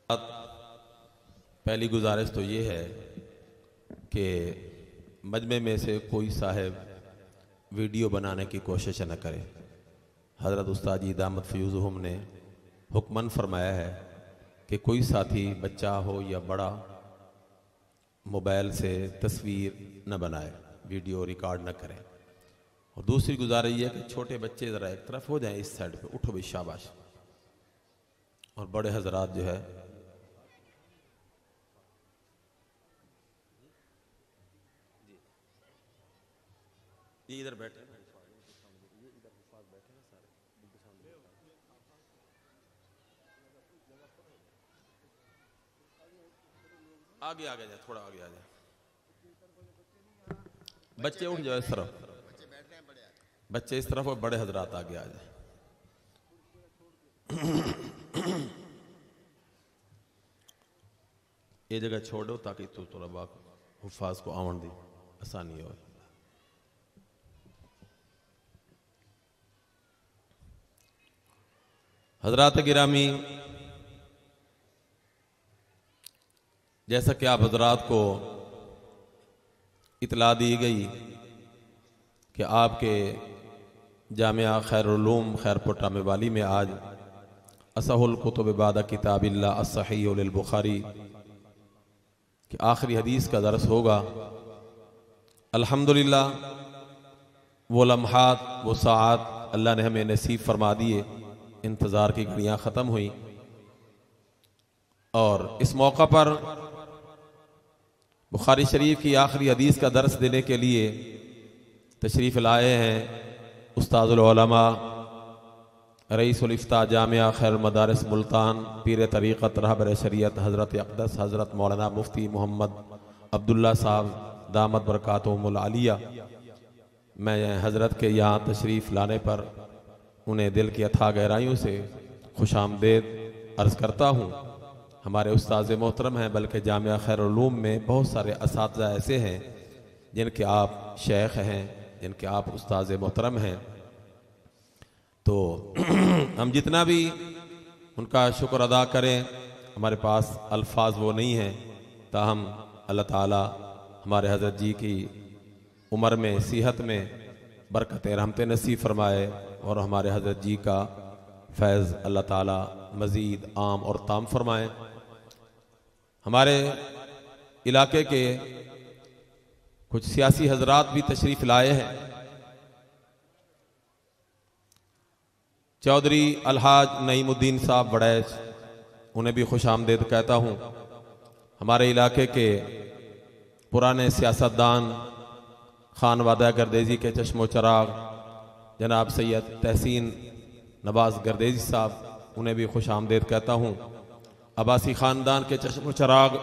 پہلی گزارش تو یہ ہے کہ مجمع میں سے کوئی صاحب ویڈیو بنانے کی کوشش نہ کرے۔ حضرت استاد جی دامت فیوزہم نے حکمن فرمایا ہے کہ کوئی ساتھی بچہ ہو یا بڑا موبائل سے تصویر نہ بنائے، ویڈیو ریکارڈ نہ کرے۔ اور دوسری گزارش یہ ہے کہ چھوٹے بچے ذرا ایک طرف ہو جائیں، اس سائڈ پہ اٹھو بھی، شاباش۔ اور بڑے حضرات جو ہے یہ ادھر بیٹھے آگے آگے جائے، تھوڑا آگے آ جائے، بچے اٹھ جائے اس طرف، بچے اس طرف اور بڑے حضرات آگے آ جائیں۔ یہ جگہ چھوڑو تاکہ تو طلباء حفاظ کو آون دی آسانی ہو۔ حضرات گرامی، جیسا کہ آپ حضرات کو اطلاع دی گئی کہ آپ کے جامعہ خیر العلوم خیرپوٹا میوالی میں آج اصح الکتب بعد کتاب اللہ الصحیح للبخاری کہ آخری حدیث کا درس ہوگا۔ الحمدللہ وہ لمحات، وہ ساعات اللہ نے ہمیں نصیب فرما دیے، انتظار کی گھڑیاں ختم ہوئیں، اور اس موقع پر بخاری شریف کی آخری حدیث کا درس دینے کے لیے تشریف لائے ہیں استاد العلماء رئیس الافتاء جامعہ خیر المدارس ملتان، پیر طریقت رہبر شریعت حضرت اقدس حضرت مولانا مفتی محمد عبداللہ صاحب دامت برکاتہم العالیہ۔ میں حضرت کے یہاں تشریف لانے پر انہیں دل کی اتھاہ گہرائیوں سے خوش آمدید عرض کرتا ہوں۔ ہمارے استاذ محترم ہیں، بلکہ جامعہ خیر العلوم میں بہت سارے اساتذہ ایسے ہیں جن کے آپ شیخ ہیں، جن کے آپ استاذ محترم ہیں، تو ہم جتنا بھی ان کا شکر ادا کریں ہمارے پاس الفاظ وہ نہیں ہیں، تاہم اللہ تعالی ہمارے حضرت جی کی عمر میں، صحت میں برکت رحمت نصیب فرمائے، اور ہمارے حضرت جی کا فیض اللہ تعالی مزید عام اور تام فرمائے۔ ہمارے علاقے کے کچھ سیاسی حضرات بھی تشریف لائے ہیں۔ چودھری الحاج نعیم الدین صاحب بڑیچ، انہیں بھی خوش آمدید کہتا ہوں۔ ہمارے علاقے کے پرانے سیاستدان خان وعدہ گردیزی کے چشم و چراغ جناب سید تحسین نواز گردیزی صاحب، انہیں بھی خوش آمدید کہتا ہوں۔ عباسی خاندان کے چشم و چراغ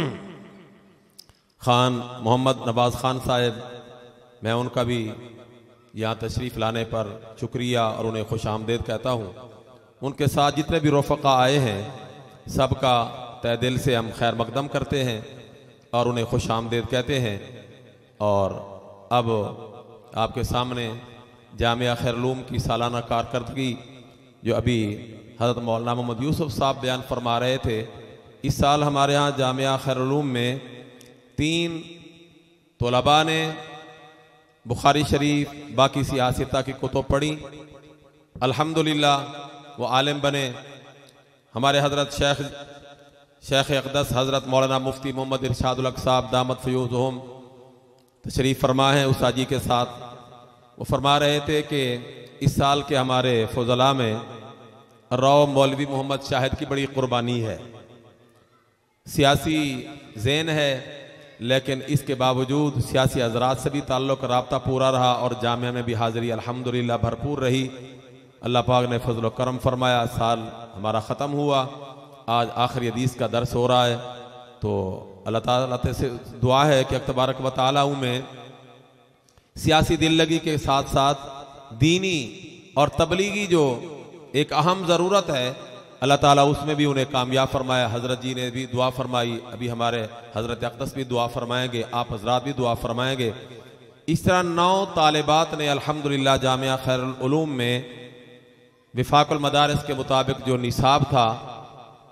خان محمد نواز خان صاحب، میں ان کا بھی یہاں تشریف لانے پر شکریہ اور انہیں خوش آمدید کہتا ہوں۔ ان کے ساتھ جتنے بھی رفقا آئے ہیں سب کا تہ دل سے ہم خیر مقدم کرتے ہیں اور انہیں خوش آمدید کہتے ہیں۔ اور اب آپ کے سامنے جامعہ خیر العلوم کی سالانہ کارکردگی جو ابھی حضرت مولانا محمد یوسف صاحب بیان فرما رہے تھے، اس سال ہمارے ہاں جامعہ خیر العلوم میں 3 طلباء نے بخاری شریف باقی سیاستہ کی کتب پڑھی، الحمدللہ وہ عالم بنے۔ ہمارے حضرت شیخ اقدس حضرت مولانا مفتی محمد ارشاد الحق صاحب دامت فیوزہم تشریف فرما ہے استاد جی کے ساتھ، وہ فرما رہے تھے کہ اس سال کے ہمارے فضلاء میں راؤ مولوی محمد شاہد کی بڑی قربانی ہے۔ سیاسی ذہن ہے، لیکن اس کے باوجود سیاسی حضرات سے بھی تعلق رابطہ پورا رہا، اور جامعہ میں بھی حاضری الحمدللہ بھرپور رہی۔ اللہ پاک نے فضل و کرم فرمایا، سال ہمارا ختم ہوا، آج آخری حدیث کا درس ہو رہا ہے۔ تو اللہ تعالیٰ سے دعا ہے کہ تبارک و تعالیٰ میں سیاسی دل لگی کے ساتھ ساتھ دینی اور تبلیغی جو ایک اہم ضرورت ہے، اللہ تعالیٰ اس میں بھی انہیں کامیاب فرمایا۔ حضرت جی نے بھی دعا فرمائی، ابھی ہمارے حضرت اقدس بھی دعا فرمائیں گے، آپ حضرات بھی دعا فرمائیں گے۔ اس طرح 9 طالبات نے الحمدللہ جامعہ خیر العلوم میں وفاق المدارس کے مطابق جو نصاب تھا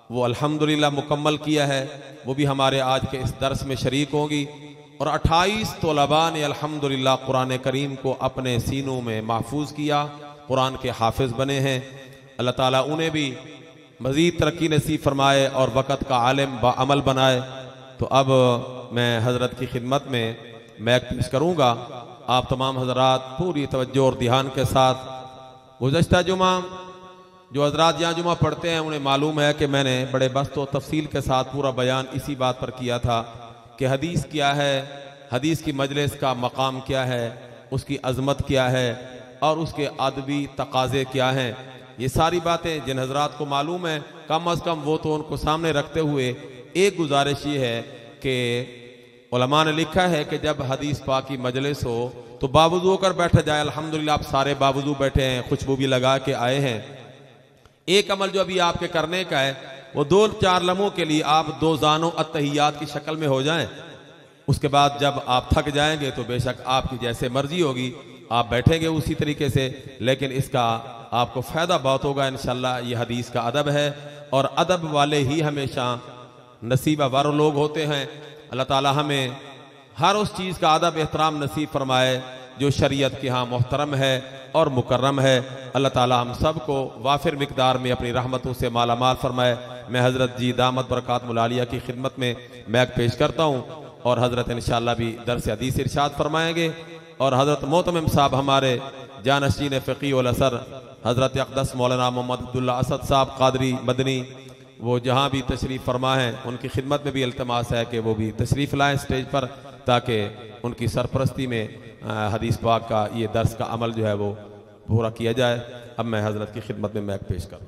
وہ الحمدللہ مکمل کیا ہے، وہ بھی ہمارے آج کے اس درس میں شریک ہوں گی، اور 28 طلباء نے الحمدللہ قرآن کریم کو اپنے سینوں میں محفوظ کیا، قرآن کے حافظ بنے ہیں۔ اللہ تعالیٰ انہیں بھی مزید ترقی نصیب فرمائے اور وقت کا عالم با عمل بنائے۔ تو اب میں حضرت کی خدمت میں میک پیش کروں گا، آپ تمام حضرات پوری توجہ اور دھیان کے ساتھ۔ گزشتہ جمعہ جو حضرات یہاں جمعہ پڑھتے ہیں انہیں معلوم ہے کہ میں نے بڑے بسط و تفصیل کے ساتھ پورا بیان اسی بات پر کیا تھا کہ حدیث کیا ہے، حدیث کی مجلس کا مقام کیا ہے، اس کی عظمت کیا ہے اور اس کے ادبی تقاضے کیا ہیں۔ یہ ساری باتیں جن حضرات کو معلوم ہے کم از کم وہ تو ان کو سامنے رکھتے ہوئے ایک گزارش یہ ہے کہ علماء نے لکھا ہے کہ جب حدیث پاک کی مجلس ہو تو باوضو ہو کر بیٹھا جائے۔ الحمدللہ آپ سارے باوضو بیٹھے ہیں، خوشبو بھی لگا کے آئے ہیں۔ ایک عمل جو ابھی آپ کے کرنے کا ہے وہ 2-4 لمحوں کے لیے آپ 2 زانوں التحیات کی شکل میں ہو جائیں۔ اس کے بعد جب آپ تھک جائیں گے تو بے شک آپ کی جیسے مرضی ہوگی آپ بیٹھیں گے اسی طریقے سے، لیکن اس کا آپ کو فائدہ بہت ہوگا انشاءاللہ۔ یہ حدیث کا ادب ہے اور ادب والے ہی ہمیشہ نصیبہ وار لوگ ہوتے ہیں۔ اللہ تعالی ہمیں ہر اس چیز کا ادب احترام نصیب فرمائے جو شریعت کے ہاں محترم ہے اور مکرم ہے۔ اللہ تعالی ہم سب کو وافر مقدار میں اپنی رحمتوں سے مالا مال فرمائے۔ میں حضرت جی دامت برکاتہم العالیہ کی خدمت میں میک پیش کرتا ہوں اور حضرت انشاءاللہ بھی درس حدیث ارشاد فرمائیں گے، اور حضرت محتمم صاحب ہمارے جانشین فقی والاثر حضرت اقدس مولانا محمد عبداللہ اسد صاحب قادری مدنی، وہ جہاں بھی تشریف فرما ہیں ان کی خدمت میں بھی التماس ہے کہ وہ بھی تشریف لائیں اسٹیج پر، تاکہ ان کی سرپرستی میں حدیث پاک کا یہ درس کا عمل جو ہے وہ پورا کیا جائے۔ اب میں حضرت کی خدمت میں میک پیش کروں۔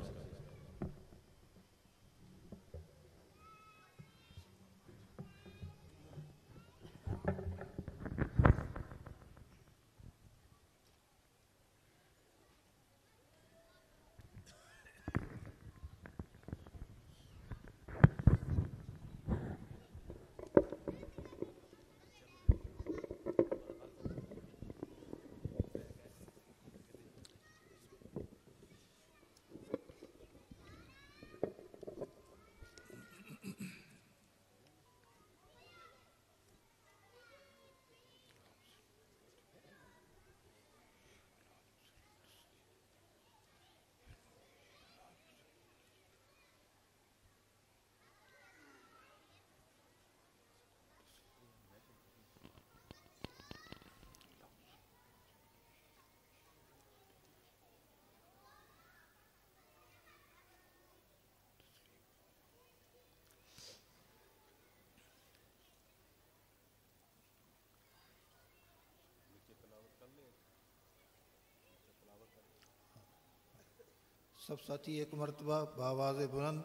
سب ساتھی ایک مرتبہ بآواز بلند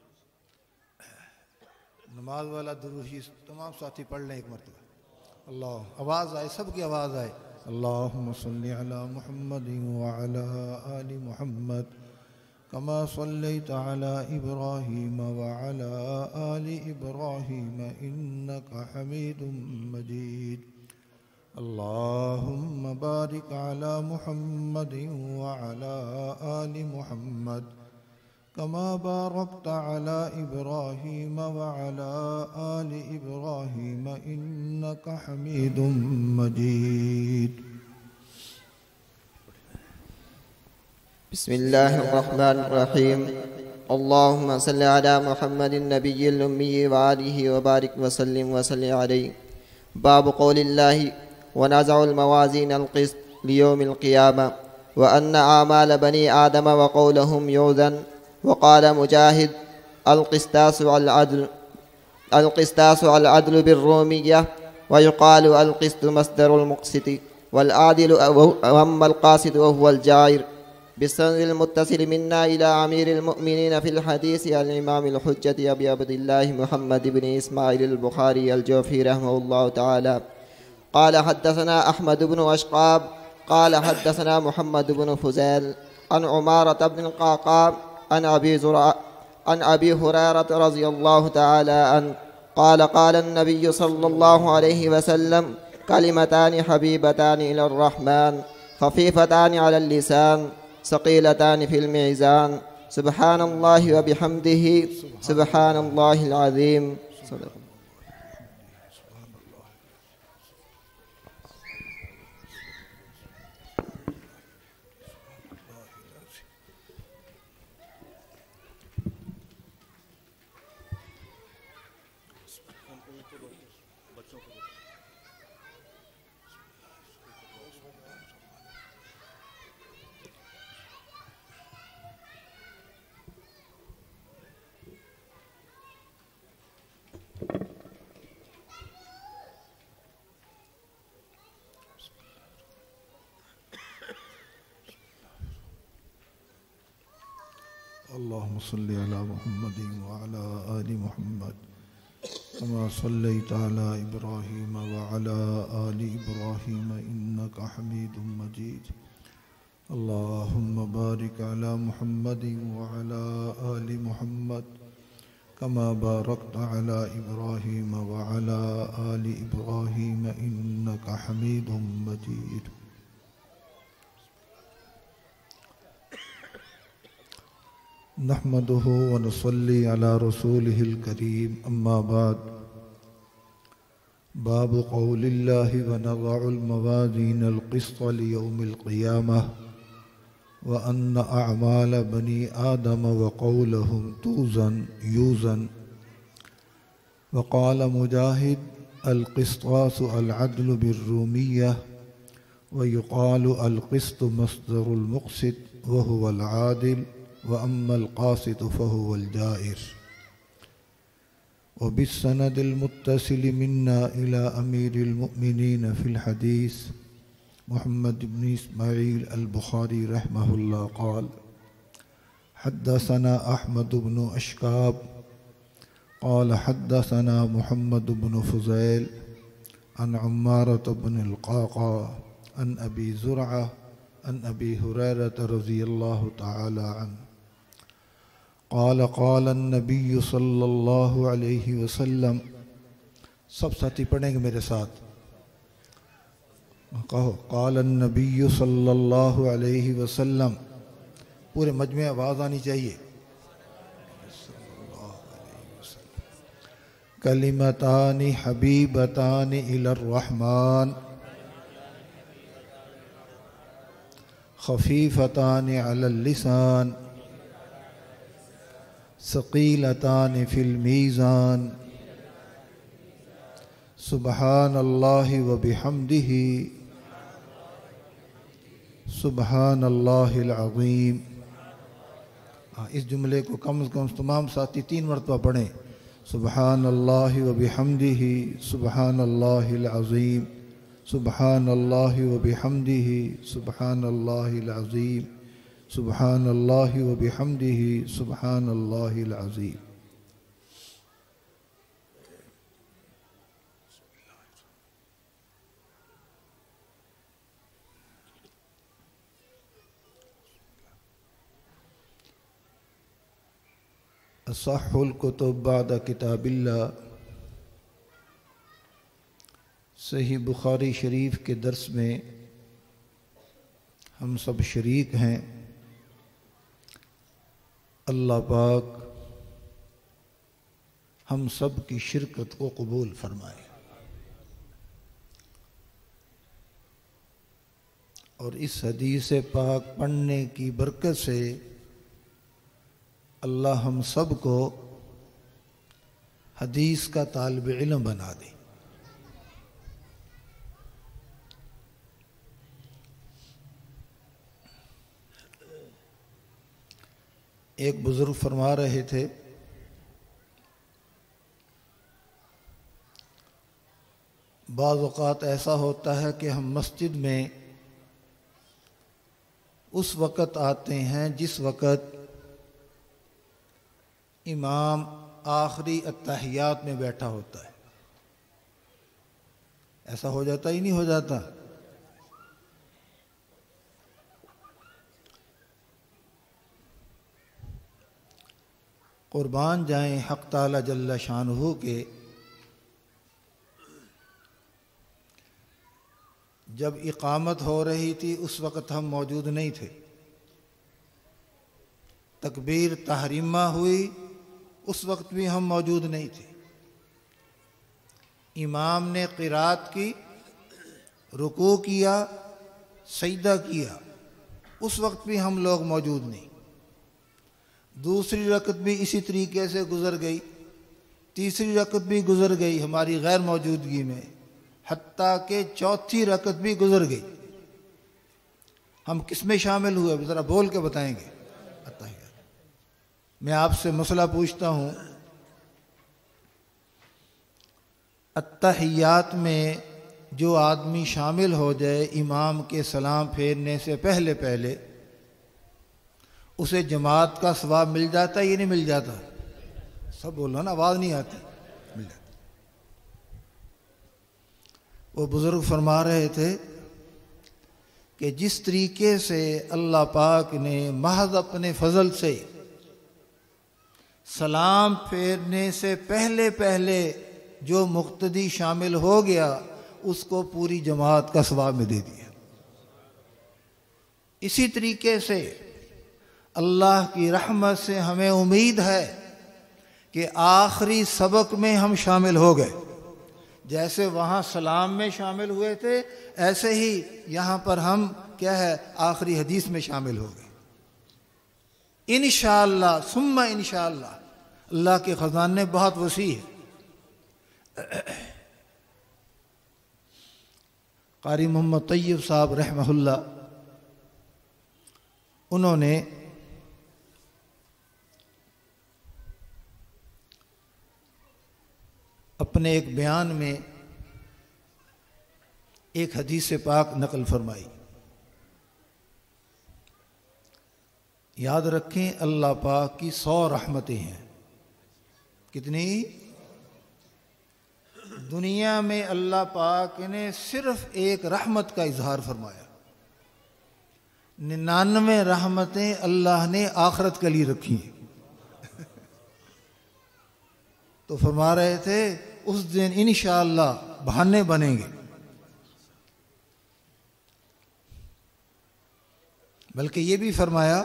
نماز والا درود شریف تمام ساتھی پڑھ لیں ایک مرتبہ۔ اللہ آواز آئے، سب کی آواز آئے۔ اللہم صلی علی محمد وعلی آل محمد کما صلیت علی ابراہیم وعلی آل ابراہیم انک حمید مجید۔ اللہم بارک علی محمد وعلی آل محمد کما بارکت علی ابراہیم وعلی آل ابراہیم انک حمید مجید۔ بسم اللہ الرحمن الرحیم۔ اللہم صلی علی محمد النبی الامی وآلہ وبارک وسلم علیہ۔ باب قول اللہ ونزع الموازین القسط لیوم القیامہ وأن أعمال بني آدم وقولهم يوزن۔ وقال مجاهد القسطاس العدل بالرومية، ويقال القسط مصدر المقسط، والعادل وأما القاسط وهو الجائر. بالسند المتصل منا إلى أمير المؤمنين في الحديث الإمام الحجة أبي عبد الله محمد بن إسماعيل البخاري الجوفي رحمه الله تعالى قال حدثنا أحمد بن أشقاب قال حدثنا محمد بن فزيل عن عمارة بن القعقاع عن أبي هريرة رضي الله تعالى عنه قال قال النبي صلى الله عليه وسلم كلمتان حبيبتان إلى الرحمن خفيفتان على اللسان ثقيلتان في الميزان سبحان اللہ وبحمدہ سبحان اللہ العظیم. صدق. اللهم صل على محمد وعلى آل محمد كما صليت على إبراهيم وعلى آل إبراهيم إنك حميد مجيد. اللهم بارك على محمد وعلى آل محمد كما باركت على إبراهيم وعلى آل إبراهيم إنك حميد مجيد. نحمده ونصلي على رسوله الكريم. أما بعد. باب قول الله ونضع الموازين القسط ليوم القيامة وأن أعمال بني آدم وقولهم يوزن. وقال مجاهد القسطاس العدل بالرومية ويقال القسط مصدر المقسط وهو العادل وأما القاسط فهو الجائر. وبالسند المتصل منا إلى أمير المؤمنين في الحديث محمد بن إسماعيل البخاري رحمه الله قال حدثنا أحمد بن أشكاب قال حدثنا محمد بن فضيل عن عمارة بن القعقاع عن أبي زرعة عن أبي هريرة رضي الله تعالى عنه قال قال النبي صلى الله عليه وسلم. سب ساتھی پڑھیں گے میرے ساتھ. کہو قال النبی صلی اللہ علیہ وسلم. پورے مجمع آواز آنی چاہیے. کلمتان حبیبتان الی الرحمن خفیفتان علی اللسان ثقیلتان فی المیزان سبحان اللہ وبحمدہ سبحان اللہ العظیم. اس جملے کو کم از کم تمام ساتھی 3 مرتبہ پڑھیں. سبحان اللہ وبحمدہ سبحان اللہ العظیم سبحان اللہ وبحمدہ سبحان اللہ العظیم سبحان اللہ وبحمدہ سبحان اللہ العظیم. اصح الکتب بعد کتاب اللہ. صحیح بخاری شریف کے درس میں ہم سب شریک ہیں. اللہ پاک ہم سب کی شرکت کو قبول فرمائے اور اس حدیث پاک پڑھنے کی برکت سے اللہ ہم سب کو حدیث کا طالب علم بنا دے. ایک بزرگ فرما رہے تھے بعض اوقات ایسا ہوتا ہے کہ ہم مسجد میں اس وقت آتے ہیں جس وقت امام آخری التحیات میں بیٹھا ہوتا ہے. ایسا ہو جاتا ہی نہیں ہو جاتا؟ قربان جائیں حق تعالی جل شانہ کے. جب اقامت ہو رہی تھی اس وقت ہم موجود نہیں تھے. تکبیر تحریمہ ہوئی اس وقت بھی ہم موجود نہیں تھے، امام نے قرات کی، رکوع کیا، سجدہ کیا، اس وقت بھی ہم لوگ موجود نہیں۔ دوسری رکعت بھی اسی طریقے سے گزر گئی، تیسری رکعت بھی گزر گئی ہماری غیر موجودگی میں، حتیٰ کہ چوتھی رکعت بھی گزر گئی۔ ہم کس میں شامل ہوئے ذرا بول کے بتائیں گے؟ اتحیات۔ میں آپ سے مسئلہ پوچھتا ہوں، اتحیات میں جو آدمی شامل ہو جائے امام کے سلام پھیرنے سے پہلے پہلے، اسے جماعت کا ثواب مل جاتا ہے یا نہیں مل جاتا؟ سب بولو نا، آواز نہیں آتی۔ مل جاتا۔ وہ بزرگ فرما رہے تھے کہ جس طریقے سے اللہ پاک نے محض اپنے فضل سے سلام پھیرنے سے پہلے پہلے جو مقتدی شامل ہو گیا اس کو پوری جماعت کا ثواب میں دے دیا، اسی طریقے سے اللہ کی رحمت سے ہمیں امید ہے کہ آخری سبق میں ہم شامل ہو گئے، جیسے وہاں سلام میں شامل ہوئے تھے ایسے ہی یہاں پر ہم کیا ہے آخری حدیث میں شامل ہو گئے انشاءاللہ ثم انشاءاللہ۔ اللہ کے خزانے بہت وسیع ہے۔ قاری محمد طیب صاحب رحمہ اللہ، انہوں نے اپنے ایک بیان میں ایک حدیث پاک نقل فرمائی۔ یاد رکھیں اللہ پاک کی 100 رحمتیں ہیں۔ کتنی؟ دنیا میں اللہ پاک نے صرف ایک رحمت کا اظہار فرمایا، 99 رحمتیں اللہ نے آخرت کے لیے رکھی ہیں۔ تو فرما رہے تھے اس دن انشاءاللہ بہانے بنیں گے، بلکہ یہ بھی فرمایا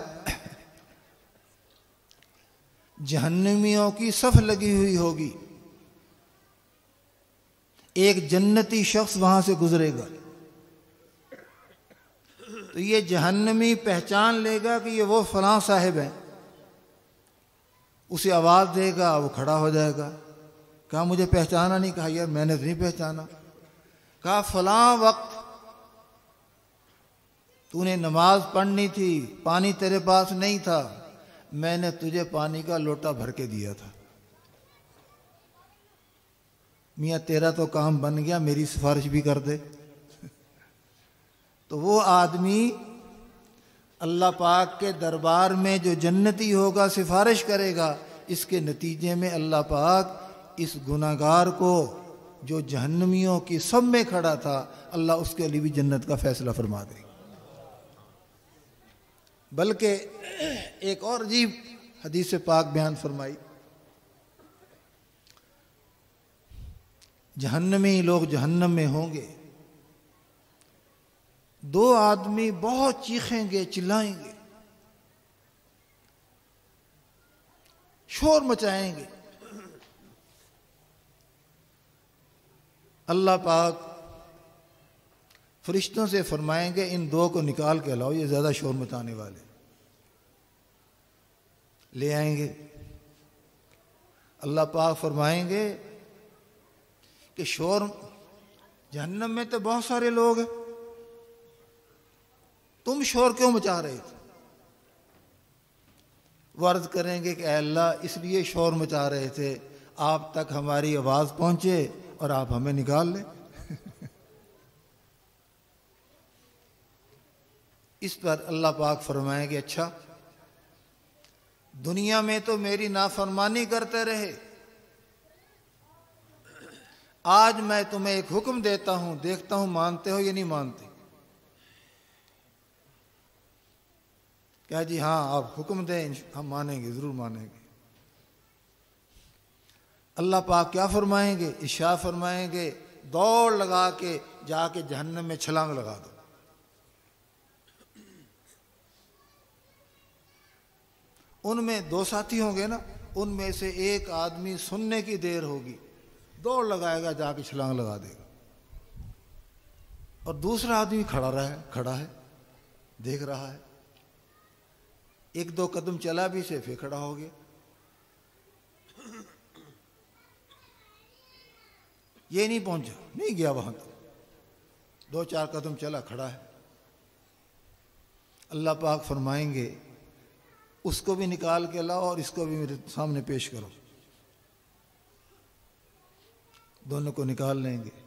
جہنمیوں کی صف لگی ہوئی ہوگی، ایک جنتی شخص وہاں سے گزرے گا تو یہ جہنمی پہچان لے گا کہ یہ وہ فلاں صاحب ہیں، اسے آواز دے گا، وہ کھڑا ہو جائے گا، کہا مجھے پہچانا نہیں؟ کہا یار میں نے تو نہیں پہچانا۔ کہا فلاں وقت تو نے نماز پڑھنی تھی، پانی تیرے پاس نہیں تھا، میں نے تجھے پانی کا لوٹا بھر کے دیا تھا، میاں تیرا تو کام بن گیا، میری سفارش بھی کر دے۔ تو وہ آدمی اللہ پاک کے دربار میں جو جنتی ہوگا سفارش کرے گا، اس کے نتیجے میں اللہ پاک اس گناہگار کو جو جہنمیوں کی سب میں کھڑا تھا، اللہ اس کے لیے بھی جنت کا فیصلہ فرما دے گا۔ بلکہ ایک اور عجیب حدیث پاک بیان فرمائی، جہنمی لوگ جہنم میں ہوں گے، 2 آدمی بہت چیخیں گے، چلائیں گے، شور مچائیں گے۔ اللہ پاک فرشتوں سے فرمائیں گے ان 2 کو نکال کے لاؤ، یہ زیادہ شور مچانے والے۔ لے آئیں گے، اللہ پاک فرمائیں گے کہ شور جہنم میں تو بہت سارے لوگ ہیں، تم شور کیوں مچا رہے تھے؟ وہ عرض کریں گے کہ اے اللہ اس لیے شور مچا رہے تھے آپ تک ہماری آواز پہنچے اور آپ ہمیں نکال لیں۔ اس پر اللہ پاک فرمائیں گے اچھا دنیا میں تو میری نافرمانی کرتے رہے، آج میں تمہیں ایک حکم دیتا ہوں، دیکھتا ہوں مانتے ہو یا نہیں مانتے۔ کہا جی ہاں آپ حکم دیں، ہم مانیں گے، ضرور مانیں گے۔ اللہ پاک کیا فرمائیں گے؟ ارشاد فرمائیں گے دوڑ لگا کے جا کے جہنم میں چھلانگ لگا دو۔ ان میں 2 ساتھی ہوں گے نا، ان میں سے ایک آدمی سننے کی دیر ہوگی، دوڑ لگائے گا، جا کے چھلانگ لگا دے گا، اور دوسرا آدمی کھڑا ہے دیکھ رہا ہے، 1-2 قدم چلا بھی سے پھر کھڑا ہو گیا، یہ نہیں پہنچا، نہیں گیا وہاں تک، 2-4 قدم چلا کھڑا ہے۔ اللہ پاک فرمائیں گے اس کو بھی نکال کے لاؤ اور اس کو بھی میرے سامنے پیش کرو، دونوں کو نکال لیں گے،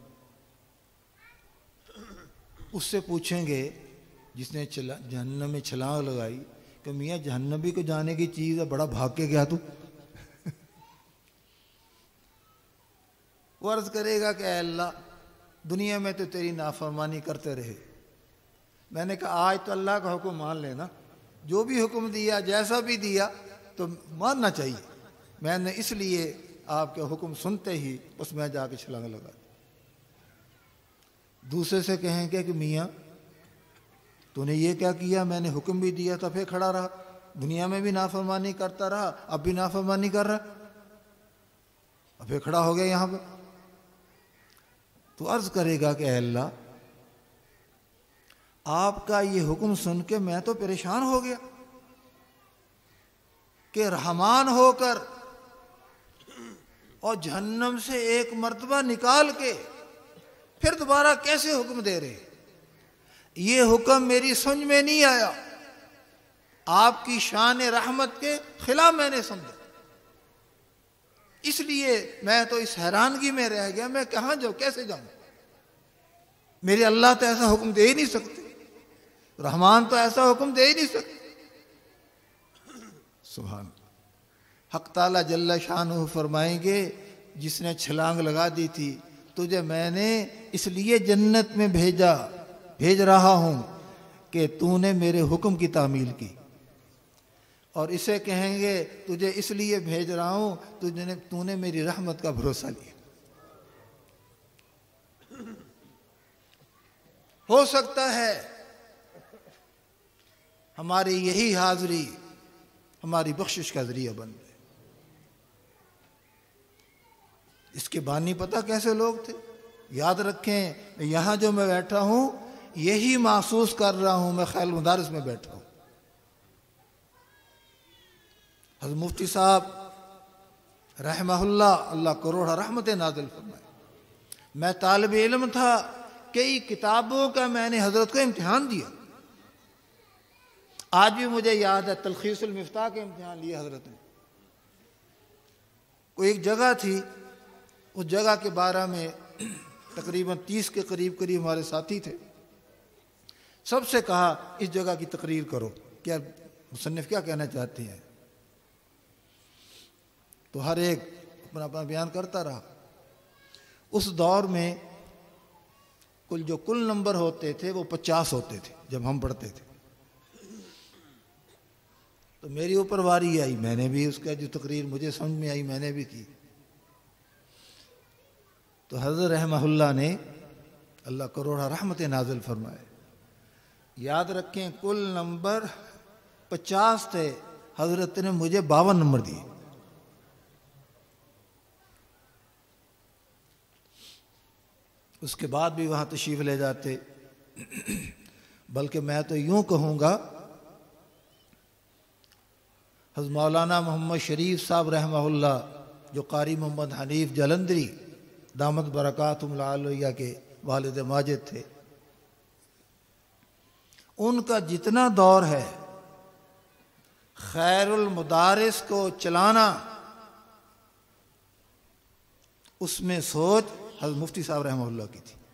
اس سے پوچھیں گے جس نے جہنم میں چھلانگ لگائی کہ میاں جہنم بھی کو جانے کی چیز ہے، بڑا بھاگ کے گیا تو؟ وہ عرض کرے گا کہ اے اللہ دنیا میں تو تیری نافرمانی کرتے رہے، میں نے کہا آج تو اللہ کا حکم مان لینا، جو بھی حکم دیا جیسا بھی دیا تو ماننا چاہیے، میں نے اس لیے آپ کے حکم سنتے ہی اس میں جا کے چھلانگ لگا دی۔ دوسرے سے کہیں گے کہ میاں تو نے یہ کیا کیا، میں نے حکم بھی دیا تھا پھر کھڑا رہا، دنیا میں بھی نافرمانی کرتا رہا، اب بھی نافرمانی کر رہا، اب پھر کھڑا ہو گیا یہاں پر۔ تو عرض کرے گا کہ اے اللہ آپ کا یہ حکم سن کے میں تو پریشان ہو گیا کہ رحمان ہو کر اور جہنم سے ایک مرتبہ نکال کے پھر دوبارہ کیسے حکم دے رہے، یہ حکم میری سمجھ میں نہیں آیا، آپ کی شان رحمت کے خلاف میں نے سمجھا، اس لیے میں تو اس حیرانگی میں رہ گیا، میں کہاں جاؤں، کیسے جاؤں، میرے اللہ تو ایسا حکم دے ہی نہیں سکتے، رحمان تو ایسا حکم دے ہی نہیں سکتے۔ سبحان حق تعالیٰ جل شانہ فرمائیں گے جس نے چھلانگ لگا دی تھی تجھے میں نے اس لیے جنت میں بھیج رہا ہوں کہ تو نے میرے حکم کی تعمیل کی، اور اسے کہیں گے تجھے اس لیے بھیج رہا ہوں تو نے میری رحمت کا بھروسہ لیا۔ ہو سکتا ہے ہماری یہی حاضری ہماری بخشش کا ذریعہ بن جائے۔ اس کے بانی پتہ کیسے لوگ تھے، یاد رکھیں یہاں جو میں بیٹھا ہوں یہی محسوس کر رہا ہوں، میں خیل مدارس میں بیٹھا ہوں۔ حضرت مفتی صاحب رحمہ اللہ کروڑا رحمت نازل فرمائے، میں طالب علم تھا، کئی کتابوں کا میں نے حضرت کو امتحان دیا، آج بھی مجھے یاد ہے تلخیص المفتاح کے امتحان لیا حضرت نے۔ کوئی ایک جگہ تھی، اس جگہ کے بارے میں تقریباً 30 کے قریب ہمارے ساتھی تھے، سب سے کہا اس جگہ کی تقریر کرو، کیا مصنف کیا کہنا چاہتے ہیں، تو ہر ایک اپنا بیان کرتا رہا۔ اس دور میں کل نمبر ہوتے تھے وہ 50 ہوتے تھے جب ہم پڑھتے تھے، تو میری اوپر واری آئی، میں نے بھی اس کا جو تقریر مجھے سمجھ میں آئی میں نے بھی کی۔ تو حضرت رحمہ اللہ نے اللہ کروڑا رحمت نازل فرمائے، یاد رکھیں کل نمبر 50 تھے، حضرت نے مجھے 52 نمبر دیے۔ اس کے بعد بھی وہاں تشریف لے جاتے، بلکہ میں تو یوں کہوں گا حضرت مولانا محمد شریف صاحب رحمہ اللہ جو قاری محمد حنیف جلندری دامت برکاتہم العالیہ کے والد ماجد تھے، ان کا جتنا دور ہے خیر المدارس کو چلانا، اس میں سوچ حضرت مفتی صاحب رحمہ اللہ کی تھی،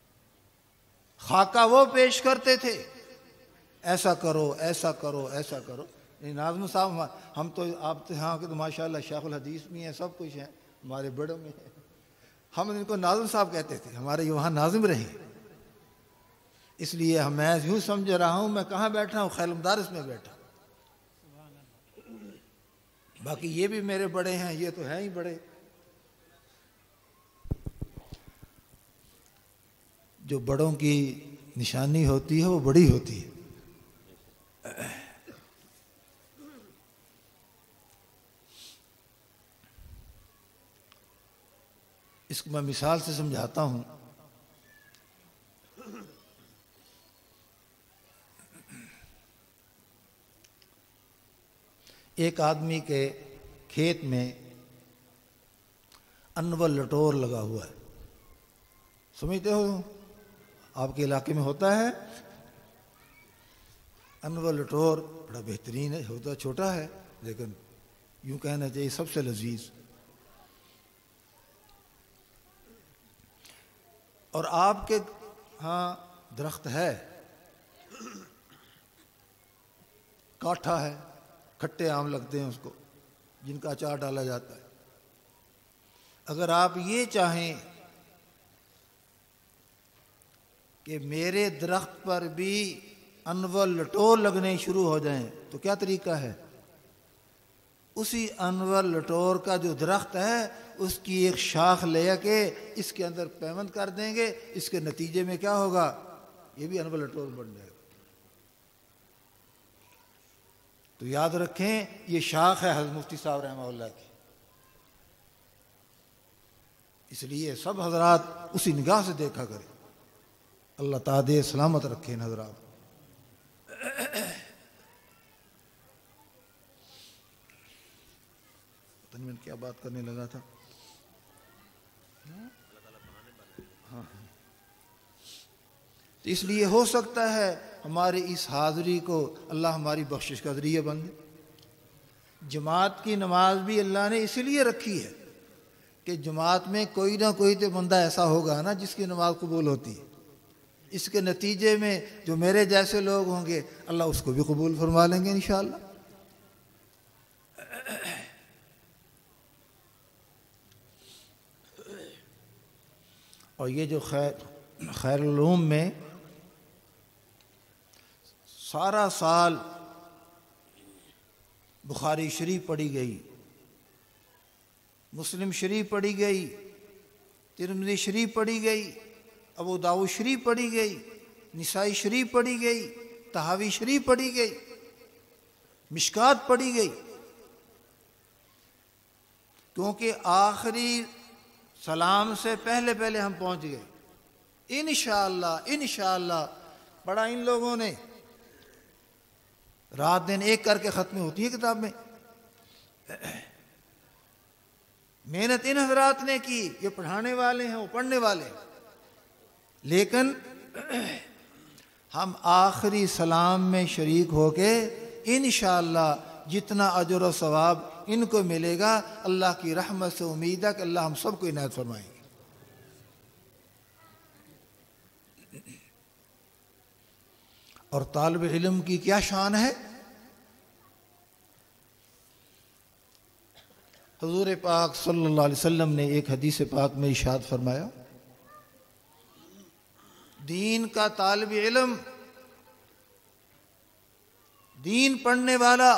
خاکہ وہ پیش کرتے تھے، ایسا کرو ایسا کرو ایسا کرو۔ ناظم صاحب ہم تو آپ یہاں کے تو ماشاءاللہ شیخ الحدیث بھی ہیں، سب کچھ ہیں، ہمارے بڑوں میں ہیں، ہم ان کو ناظم صاحب کہتے تھے، ہمارے وہاں ناظم رہے، اس لیے میں یوں سمجھ رہا ہوں میں کہاں بیٹھا ہوں، خیل مدارس میں بیٹھا۔ باقی یہ بھی میرے بڑے ہیں، یہ تو ہیں ہی بڑے، جو بڑوں کی نشانی ہوتی ہے وہ بڑی ہوتی ہے۔ اس کو میں مثال سے سمجھاتا ہوں. ایک آدمی کے کھیت میں انور لٹور لگا ہوا ہے. سمجھتے ہو آپ کے علاقے میں ہوتا ہے انور لٹور. بڑا بہترین ہے, ہوتا چھوٹا ہے لیکن یوں کہنا چاہیے سب سے لذیذ. اور آپ کے ہاں درخت ہے, کاٹھا ہے, کھٹے آم لگتے ہیں اس کو, جن کا اچار ڈالا جاتا ہے. اگر آپ یہ چاہیں کہ میرے درخت پر بھی انور لٹور لگنے شروع ہو جائیں تو کیا طریقہ ہے؟ اسی انور لٹور کا جو درخت ہے اس کی ایک شاخ لے کے اس کے اندر پیوند کر دیں گے. اس کے نتیجے میں کیا ہوگا؟ یہ بھی انور لٹور بن جائے گا. تو یاد رکھیں یہ شاخ ہے حضرت مفتی صاحب رحمہ اللہ کی. اس لیے سب حضرات اسی نگاہ سے دیکھا کریں. اللہ تعالی سلامت رکھے حضرات. پتہ نہیں میں کیا بات کرنے لگا تھا. ہاں تو اس لیے ہو سکتا ہے ہماری اس حاضری کو اللہ ہماری بخشش کا ذریعہ بن دے. جماعت کی نماز بھی اللہ نے اسی لیے رکھی ہے کہ جماعت میں کوئی نہ کوئی تو بندہ ایسا ہوگا نا جس کی نماز قبول ہوتی ہے. اس کے نتیجے میں جو میرے جیسے لوگ ہوں گے اللہ اس کو بھی قبول فرما لیں گے انشاءاللہ. اور یہ جو خیر العلوم میں سارا سال بخاری شریف پڑھی گئی, مسلم شریف پڑھی گئی, ترمذی شریف پڑھی گئی, ابو داؤد شریف پڑھی گئی, نسائی شریف پڑھی گئی, طحاوی شریف پڑھی گئی, مشکات پڑھی گئی. کیونکہ آخری سلام سے پہلے پہلے ہم پہنچ گئے. انشاءاللہ پڑھا ان لوگوں نے, رات دن ایک کر کے ختم ہوتی ہے کتاب میں. محنت ان حضرات نے کی, یہ پڑھانے والے ہیں وہ پڑھنے والے ہیں. لیکن ہم آخری سلام میں شریک ہو کے انشاءاللہ جتنا اجر و ثواب ان کو ملے گا اللہ کی رحمت سے امید ہے کہ اللہ ہم سب کو عنایت فرمائیں گے. اور طالب علم کی کیا شان ہے؟ حضور پاک صلی اللہ علیہ وسلم نے ایک حدیث پاک میں ارشاد فرمایا, دین کا طالب علم, دین پڑھنے والا,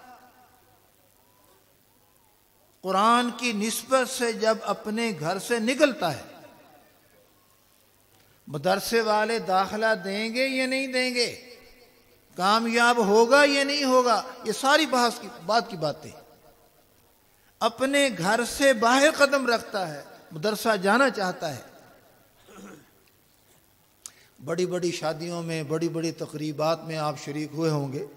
قرآن کی نسبت سے جب اپنے گھر سے نکلتا ہے, مدرسے والے داخلہ دیں گے یا نہیں دیں گے, کامیاب ہوگا یا نہیں ہوگا, یہ ساری بات کی باتیں. اپنے گھر سے باہر قدم رکھتا ہے, مدرسہ جانا چاہتا ہے. بڑی بڑی شادیوں میں, بڑی بڑی تقریبات میں آپ شریک ہوئے ہوں گے.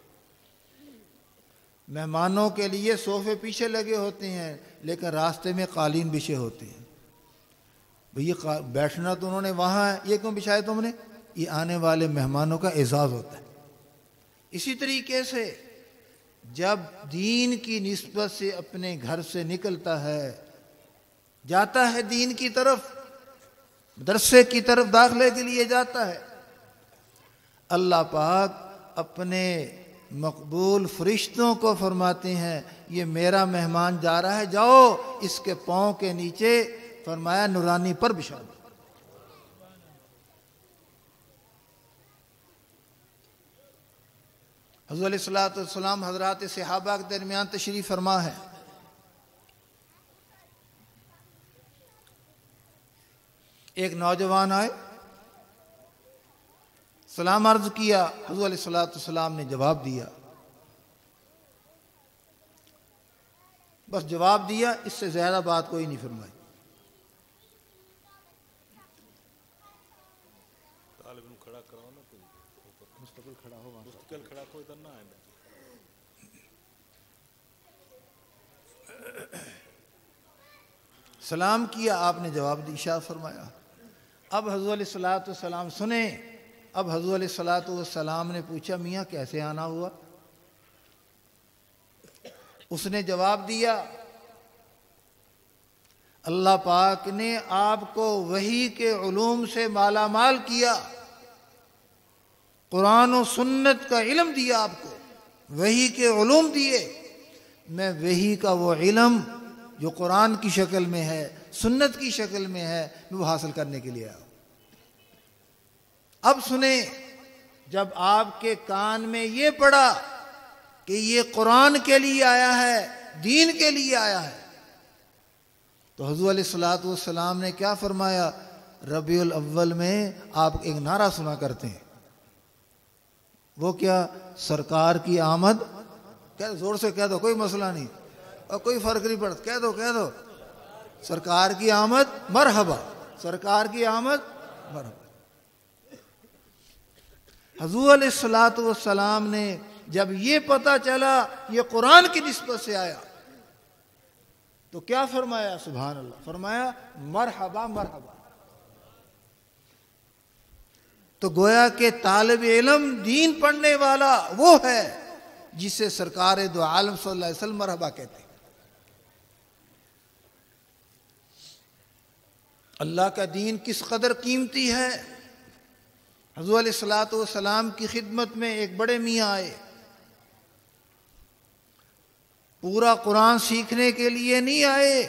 مہمانوں کے لیے صوفے پیچھے لگے ہوتے ہیں لیکن راستے میں قالین بچھے ہوتے ہیں. بھئی بیٹھنا تو انہوں نے وہاں ہے, یہ کیوں بچھائے تم نے؟ یہ آنے والے مہمانوں کا اعزاز ہوتا ہے. اسی طریقے سے جب دین کی نسبت سے اپنے گھر سے نکلتا ہے, جاتا ہے دین کی طرف, مدرسے کی طرف داخلے کے لیے جاتا ہے, اللہ پاک اپنے مقبول فرشتوں کو فرماتے ہیں یہ میرا مہمان جا رہا ہے, جاؤ اس کے پاؤں کے نیچے فرمایا نورانی پر بچھا دو. حضور علیہ الصلوۃ والسلام حضرات صحابہ کے درمیان تشریف فرما ہے. ایک نوجوان آئے, سلام عرض کیا, حضور علیہ الصلوۃ والسلام نے جواب دیا. بس جواب دیا, اس سے زیادہ بات کوئی نہیں فرمائی. سلام کیا، آپ نے جواب دی، ارشاد فرمایا۔ اب حضور علیہ الصلوۃ والسلام سنیں، اب حضور علیہ الصلوۃ والسلام نے پوچھا میاں کیسے آنا ہوا؟ اس نے جواب دیا اللہ پاک نے آپ کو وحی کے علوم سے مالا مال کیا، قرآن و سنت کا علم دیا، آپ کو وحی کے علوم دیے، میں وحی کا وہ علم جو قرآن کی شکل میں ہے، سنت کی شکل میں ہے، میں وہ حاصل کرنے کے لیے آیا۔ اب سنیں، جب آپ کے کان میں یہ پڑا کہ یہ قرآن کے لیے آیا ہے، دین کے لیے آیا ہے، تو حضور علیہ الصلوۃ والسلام نے کیا فرمایا؟ ربیع الاول میں آپ ایک نعرہ سنا کرتے ہیں، وہ کیا؟ سرکار کی آمد، زور سے کہہ دو، کوئی مسئلہ نہیں اور کوئی فرق نہیں پڑتا، کہہ دو سرکار کی آمد مرحبا، سرکار کی آمد مرحبا۔ حضور علیہ الصلوۃ والسلام نے جب یہ پتہ چلا یہ قرآن کی نسبت سے آیا تو کیا فرمایا؟ سبحان اللہ، فرمایا مرحبا مرحبا۔ تو گویا کہ طالب علم دین پڑھنے والا وہ ہے جسے سرکار دو عالم صلی اللہ علیہ وسلم مرحبا کہتے ہیں۔ اللہ کا دین کس قدر قیمتی ہے۔ حضور علیہ الصلوۃ والسلام کی خدمت میں ایک بڑے میاں آئے، پورا قرآن سیکھنے کے لیے نہیں آئے،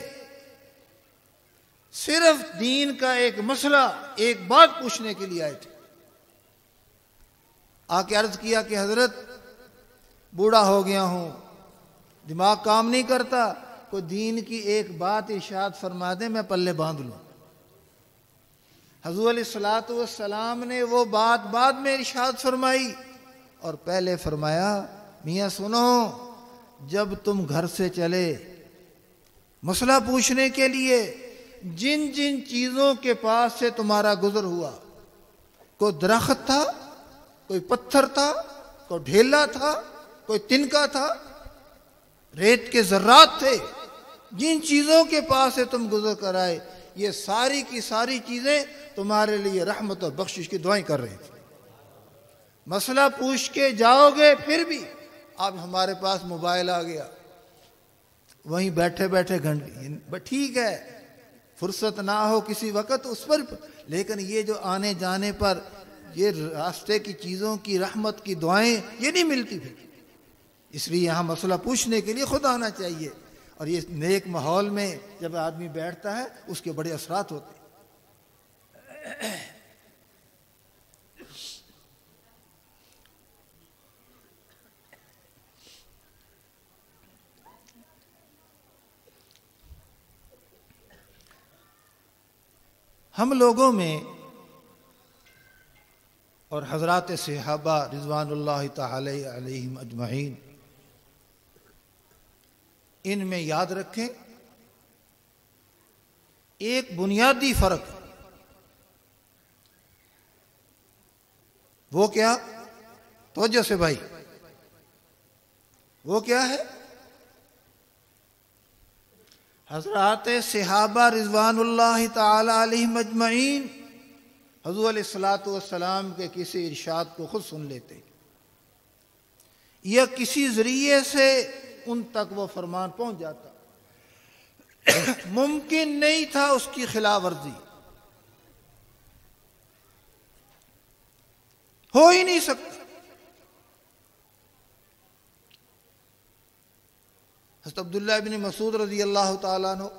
صرف دین کا ایک مسئلہ، ایک بات پوچھنے کے لیے آئے تھے۔ آ کے عرض کیا کہ حضرت بوڑھا ہو گیا ہوں، دماغ کام نہیں کرتا، کوئی دین کی ایک بات ارشاد فرما دیں میں پلے باندھ لوں۔ حضور علیہ الصلوۃ والسلام نے وہ بات بعد میں ارشاد فرمائی اور پہلے فرمایا میاں سنو، جب تم گھر سے چلے مسئلہ پوچھنے کے لیے، جن جن چیزوں کے پاس سے تمہارا گزر ہوا، کوئی درخت تھا، کوئی پتھر تھا، کوئی ڈھیلا تھا، کوئی تنکا تھا، ریت کے ذرات تھے، جن چیزوں کے پاس سے تم گزر کر آئے، یہ ساری کی ساری چیزیں تمہارے لیے رحمت اور بخشش کی دعائیں کر رہی تھی۔ مسئلہ پوچھ کے جاؤ گے، پھر بھی اب ہمارے پاس موبائل آ گیا، وہیں بیٹھے بیٹھے گھنٹے، ٹھیک ہے فرصت نہ ہو کسی وقت اس پر، لیکن یہ جو آنے جانے پر یہ راستے کی چیزوں کی رحمت کی دعائیں یہ نہیں ملتی پھر، اس لیے یہاں مسئلہ پوچھنے کے لیے خود آنا چاہیے، اور یہ نیک ماحول میں جب آدمی بیٹھتا ہے اس کے بڑے اثرات ہوتے ہیں۔ ہم لوگوں میں اور حضرات صحابہ رضوان اللہ تعالی علیہم اجمعین، ان میں یاد رکھیں ایک بنیادی فرق، وہ کیا؟ توجہ سے بھائی، وہ کیا ہے؟ حضرات صحابہ رضوان اللہ تعالی علیہم اجمعین حضور علیہ الصلوۃ والسلام کے کسی ارشاد کو خود سن لیتے یا کسی ذریعے سے ان تک وہ فرمان پہنچ جاتا، ممکن نہیں تھا اس کی خلاف ورزی، ہو ہی نہیں سکتا۔ حضرت عبداللہ ابن مسعود رضی اللہ تعالیٰ عنہ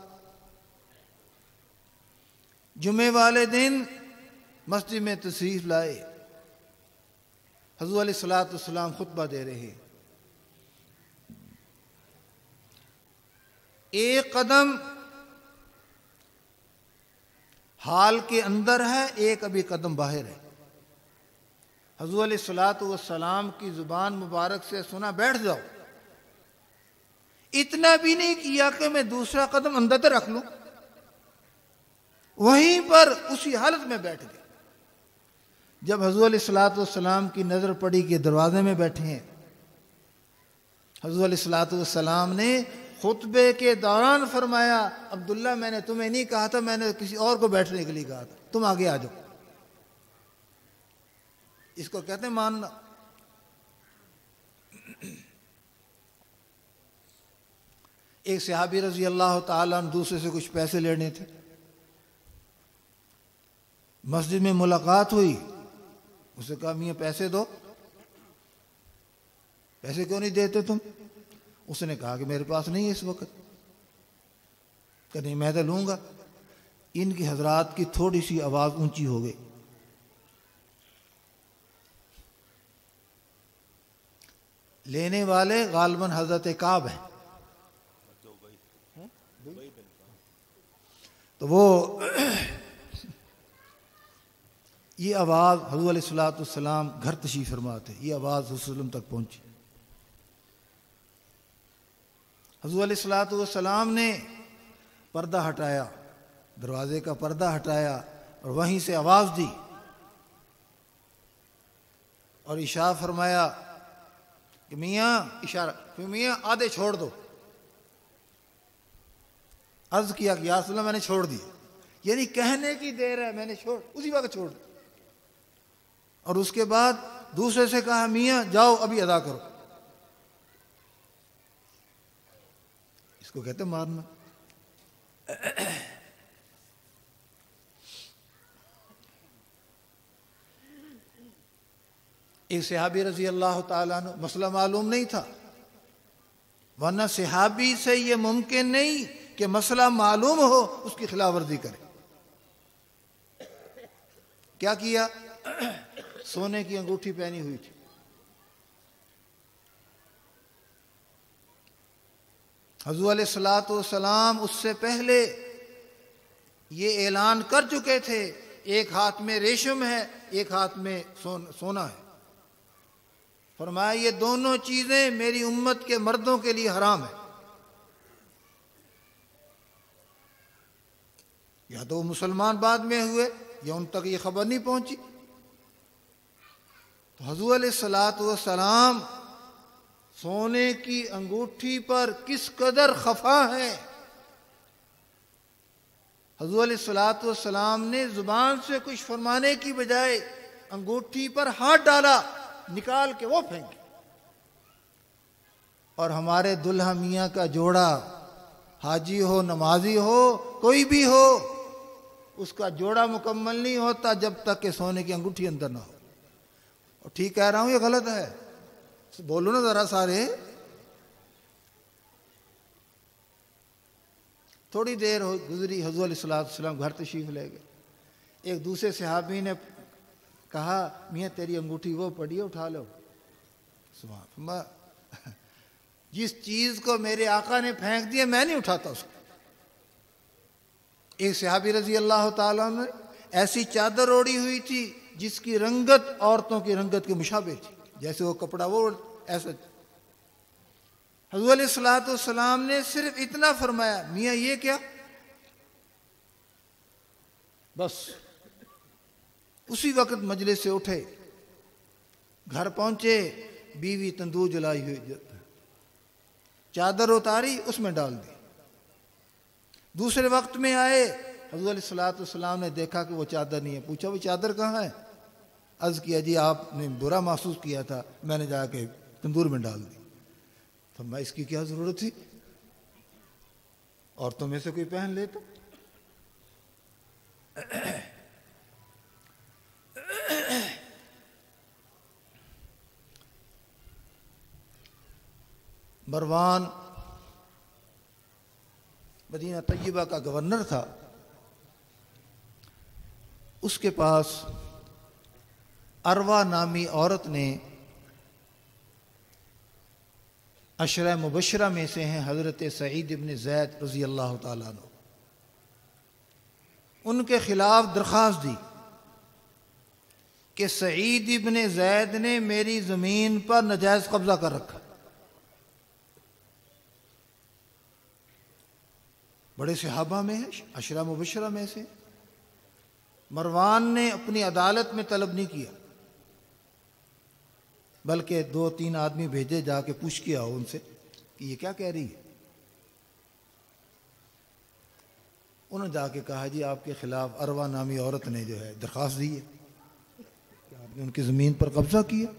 جمعے والے دن مسجد میں تشریف لائے، حضور علیہ الصلوۃ والسلام خطبہ دے رہے، ایک قدم ہال کے اندر ہے، ایک ابھی قدم باہر ہے۔ حضور علیہ الصلوۃ والسلام کی زبان مبارک سے سنا بیٹھ جاؤ، اتنا بھی نہیں کیا کہ میں دوسرا قدم اندر رکھ لوں، وہیں پر اسی حالت میں بیٹھ گئے۔ جب حضور علیہ الصلوۃ والسلام کی نظر پڑی کہ دروازے میں بیٹھے ہیں حضور علیہ الصلوۃ والسلام نے خطبے کے دوران فرمایا عبداللہ میں نے تمہیں نہیں کہا تھا، میں نے کسی اور کو بیٹھنے کے لیے کہا تھا، تم آگے آ جاؤ۔ اس کو کہتے ہیں ماننا۔ ایک صحابی رضی اللہ تعالیٰ عنہ دوسرے سے کچھ پیسے لینے تھے، مسجد میں ملاقات ہوئی، اسے کہا میاں پیسے دو، پیسے کیوں نہیں دیتے تم؟ اس نے کہا کہ میرے پاس نہیں ہے اس وقت۔ کہ نہیں میں تو لوں گا۔ ان کی حضرات کی تھوڑی سی آواز اونچی ہو گئی، لینے والے غالباً حضرت کعب ہیں، تو وہ یہ آواز حضور علیہ الصلوۃ والسلام گھر تشریف فرما تھے، یہ آواز حضور صلی اللہ علیہ وسلم تک پہنچی۔ حضور علیہ الصلوۃ والسلام نے پردہ ہٹایا، دروازے کا پردہ ہٹایا اور وہیں سے آواز دی اور اشارہ فرمایا کہ میاں، اشارہ کہ میاں آدھے چھوڑ دو۔ عرض کیا کہ یا رسول اللہ میں نے چھوڑ دیا، یعنی کہنے کی دیر ہے، میں نے اسی وقت چھوڑ دیا۔ اور اس کے بعد دوسرے سے کہا میاں جاؤ ابھی ادا کرو۔ اس کو کہتے مارنا۔ ایک صحابی رضی اللہ تعالیٰ عنہ، مسئلہ معلوم نہیں تھا، ورنہ صحابی سے یہ ممکن نہیں کہ مسئلہ معلوم ہو اس کی خلاف ورزی کرے۔ کیا کیا؟ سونے کی انگوٹھی پہنی ہوئی تھی، حضور علیہ الصلوۃ والسلام اس سے پہلے یہ اعلان کر چکے تھے ایک ہاتھ میں ریشم ہے، ایک ہاتھ میں سونا ہے۔ فرمایا یہ دونوں چیزیں میری امت کے مردوں کے لیے حرام ہے۔ یا تو وہ مسلمان بعد میں ہوئے یا ان تک یہ خبر نہیں پہنچی۔ تو حضور علیہ الصلوۃ والسلام سونے کی انگوٹھی پر کس قدر خفا ہے۔ حضور علیہ الصلوۃ والسلام نے زبان سے کچھ فرمانے کی بجائے انگوٹھی پر ہاتھ ڈالا، نکال کے وہ پھینکی۔ اور ہمارے دلہا میاں کا جوڑا، حاجی ہو نمازی ہو کوئی بھی ہو، اس کا جوڑا مکمل نہیں ہوتا جب تک کہ سونے کی انگوٹھی اندر نہ ہو۔ اور ٹھیک کہہ رہا ہوں یہ غلط ہے؟ بولو نا ذرا سارے۔ تھوڑی دیر گزری، حضور علیہ الصلوۃ والسلام گھر تشریف لے گئے۔ ایک دوسرے صحابی نے کہا میاں تیری انگوٹھی وہ پڑی ہے، اٹھا لو۔ سبحان اللہ، جس چیز کو میرے آقا نے پھینک دیا میں نہیں اٹھاتا اس کو۔ ایک صحابی رضی اللہ تعالیٰ نے ایسی چادر اوڑی ہوئی تھی جس کی رنگت عورتوں کی رنگت کے مشابہ تھی، جیسے وہ کپڑا وہ ایسا۔ حضور علیہ الصلوۃ والسلام نے صرف اتنا فرمایا میاں یہ کیا؟ بس اسی وقت مجلس سے اٹھے، گھر پہنچے، بیوی تندور جلائی ہوئی، چادر اتاری اس میں ڈال دی۔ دوسرے وقت میں آئے، حضور علیہ الصلوۃ والسلام نے دیکھا کہ وہ چادر نہیں ہے، پوچھا وہ چادر کہاں ہے؟ عرض کیا جی آپ نے برا محسوس کیا تھا، میں نے جا کے تندور میں ڈال دی۔ فرمایا اس کی کیا ضرورت تھی، عورتوں میں سے کوئی پہن لیتا۔ مروان مدینہ طیبہ کا گورنر تھا، اس کے پاس اروا نامی عورت نے، عشرہ مبشرہ میں سے ہیں حضرت سعید ابن زید رضی اللہ تعالیٰ عنہ، ان کے خلاف درخواست دی کہ سعید ابن زید نے میری زمین پر ناجائز قبضہ کر رکھا۔ بڑے صحابہ میں ہے، عشرہ مبشرہ میں سے۔ مروان نے اپنی عدالت میں طلب نہیں کیا، بلکہ 2-3 آدمی بھیجے جا کے پوچھ کے آؤ ان سے کہ یہ کیا کہہ رہی ہے. انہوں نے جا کے کہا جی آپ کے خلاف اروا نامی عورت نے جو ہے درخواست دی ہے کہ آپ نے ان کی زمین پر قبضہ کیا.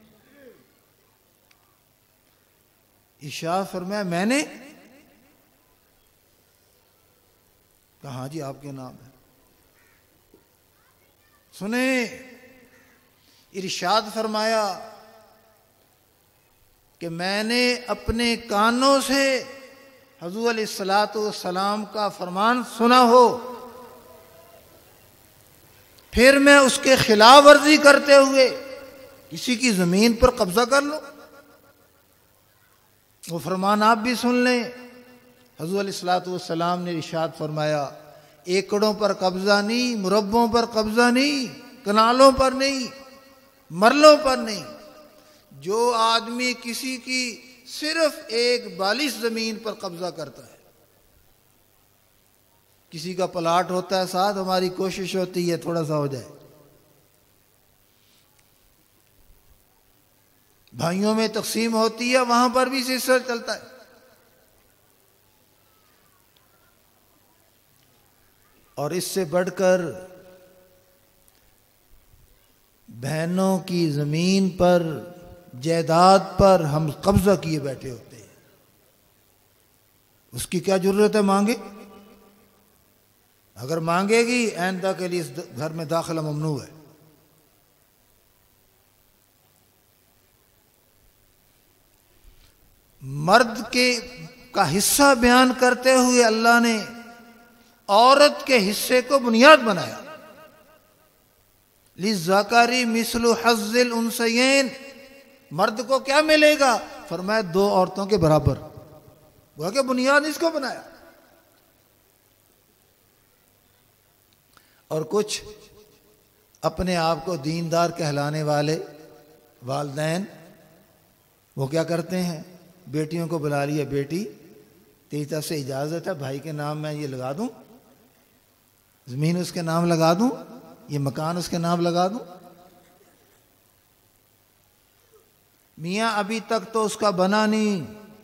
ارشاد فرمایا میں نے کہا ہاں جی آپ کے نام ہے. سنیں ارشاد فرمایا کہ میں نے اپنے کانوں سے حضور علیہ الصلاۃ والسلام کا فرمان سنا ہو پھر میں اس کے خلاف ورزی کرتے ہوئے کسی کی زمین پر قبضہ کر لوں. وہ فرمان آپ بھی سن لیں. حضور علیہ الصلاۃ والسلام نے ارشاد فرمایا ایکڑوں پر قبضہ نہیں، مربوں پر قبضہ نہیں، کنالوں پر نہیں، مرلوں پر نہیں. جو آدمی کسی کی صرف ایک بالش زمین پر قبضہ کرتا ہے، کسی کا پلاٹ ہوتا ہے ساتھ، ہماری کوشش ہوتی ہے تھوڑا سا ہو جائے. بھائیوں میں تقسیم ہوتی ہے، وہاں پر بھی سلسلہ چلتا ہے. اور اس سے بڑھ کر بہنوں کی زمین پر، جائیداد پر ہم قبضہ کیے بیٹھے ہوتے ہیں. اس کی کیا ضرورت ہے مانگے؟ اگر مانگے گی آئندہ کے لیے اس گھر میں داخلہ ممنوع ہے. مرد کا حصہ بیان کرتے ہوئے اللہ نے عورت کے حصے کو بنیاد بنایا. للذکر مثل حظ الانثیین، مرد کو کیا ملے گا؟ فرمایا 2 عورتوں کے برابر. وہ کہ بنیاد اس کو بنایا. اور کچھ اپنے آپ کو دیندار کہلانے والے والدین وہ کیا کرتے ہیں؟ بیٹیوں کو بلا لیا، بیٹی تیری طرف سے اجازت ہے بھائی کے نام میں یہ لگا دوں، زمین اس کے نام لگا دوں، یہ مکان اس کے نام لگا دوں. میاں ابھی تک تو اس کا بنا نہیں،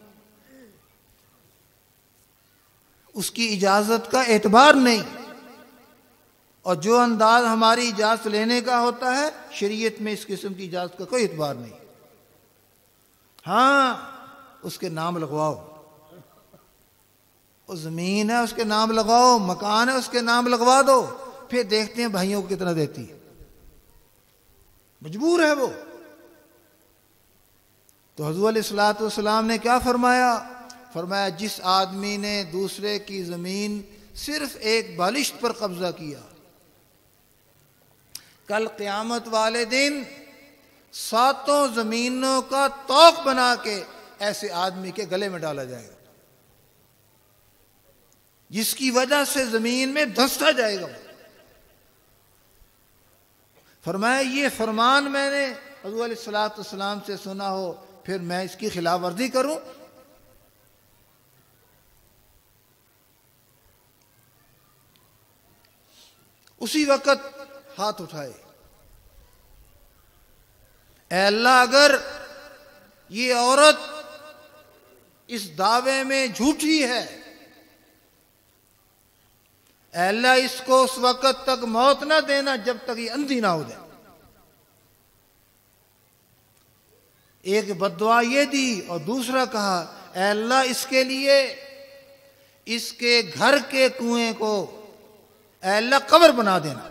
اس کی اجازت کا اعتبار نہیں. اور جو انداز ہماری اجازت لینے کا ہوتا ہے، شریعت میں اس قسم کی اجازت کا کوئی اعتبار نہیں. ہاں اس کے نام لگواؤ، وہ زمین ہے اس کے نام لگاؤ، مکان ہے اس کے نام لگوا دو، پھر دیکھتے ہیں بھائیوں کو کتنا دیتی ہے. مجبور ہے وہ. تو حضور علیہ الصلوۃ والسلام نے کیا فرمایا؟ فرمایا جس آدمی نے دوسرے کی زمین صرف ایک بالشت پر قبضہ کیا، کل قیامت والے دن 7 زمینوں کا طوق بنا کے ایسے آدمی کے گلے میں ڈالا جائے گا، جس کی وجہ سے زمین میں دھنستا جائے گا. فرمایا یہ فرمان میں نے حضور علیہ الصلوۃ والسلام سے سنا ہو پھر میں اس کی خلاف ورزی کروں؟ اسی وقت ہاتھ اٹھائے، اے اللہ اگر یہ عورت اس دعوے میں جھوٹی ہے، اے اللہ اس کو اس وقت تک موت نہ دینا جب تک یہ اندھی نہ ہو جائے. ایک بد دعا یہ دی اور دوسرا کہا اے اللہ اس کے لیے اس کے گھر کے کنویں کو اے اللہ قبر بنا دینا.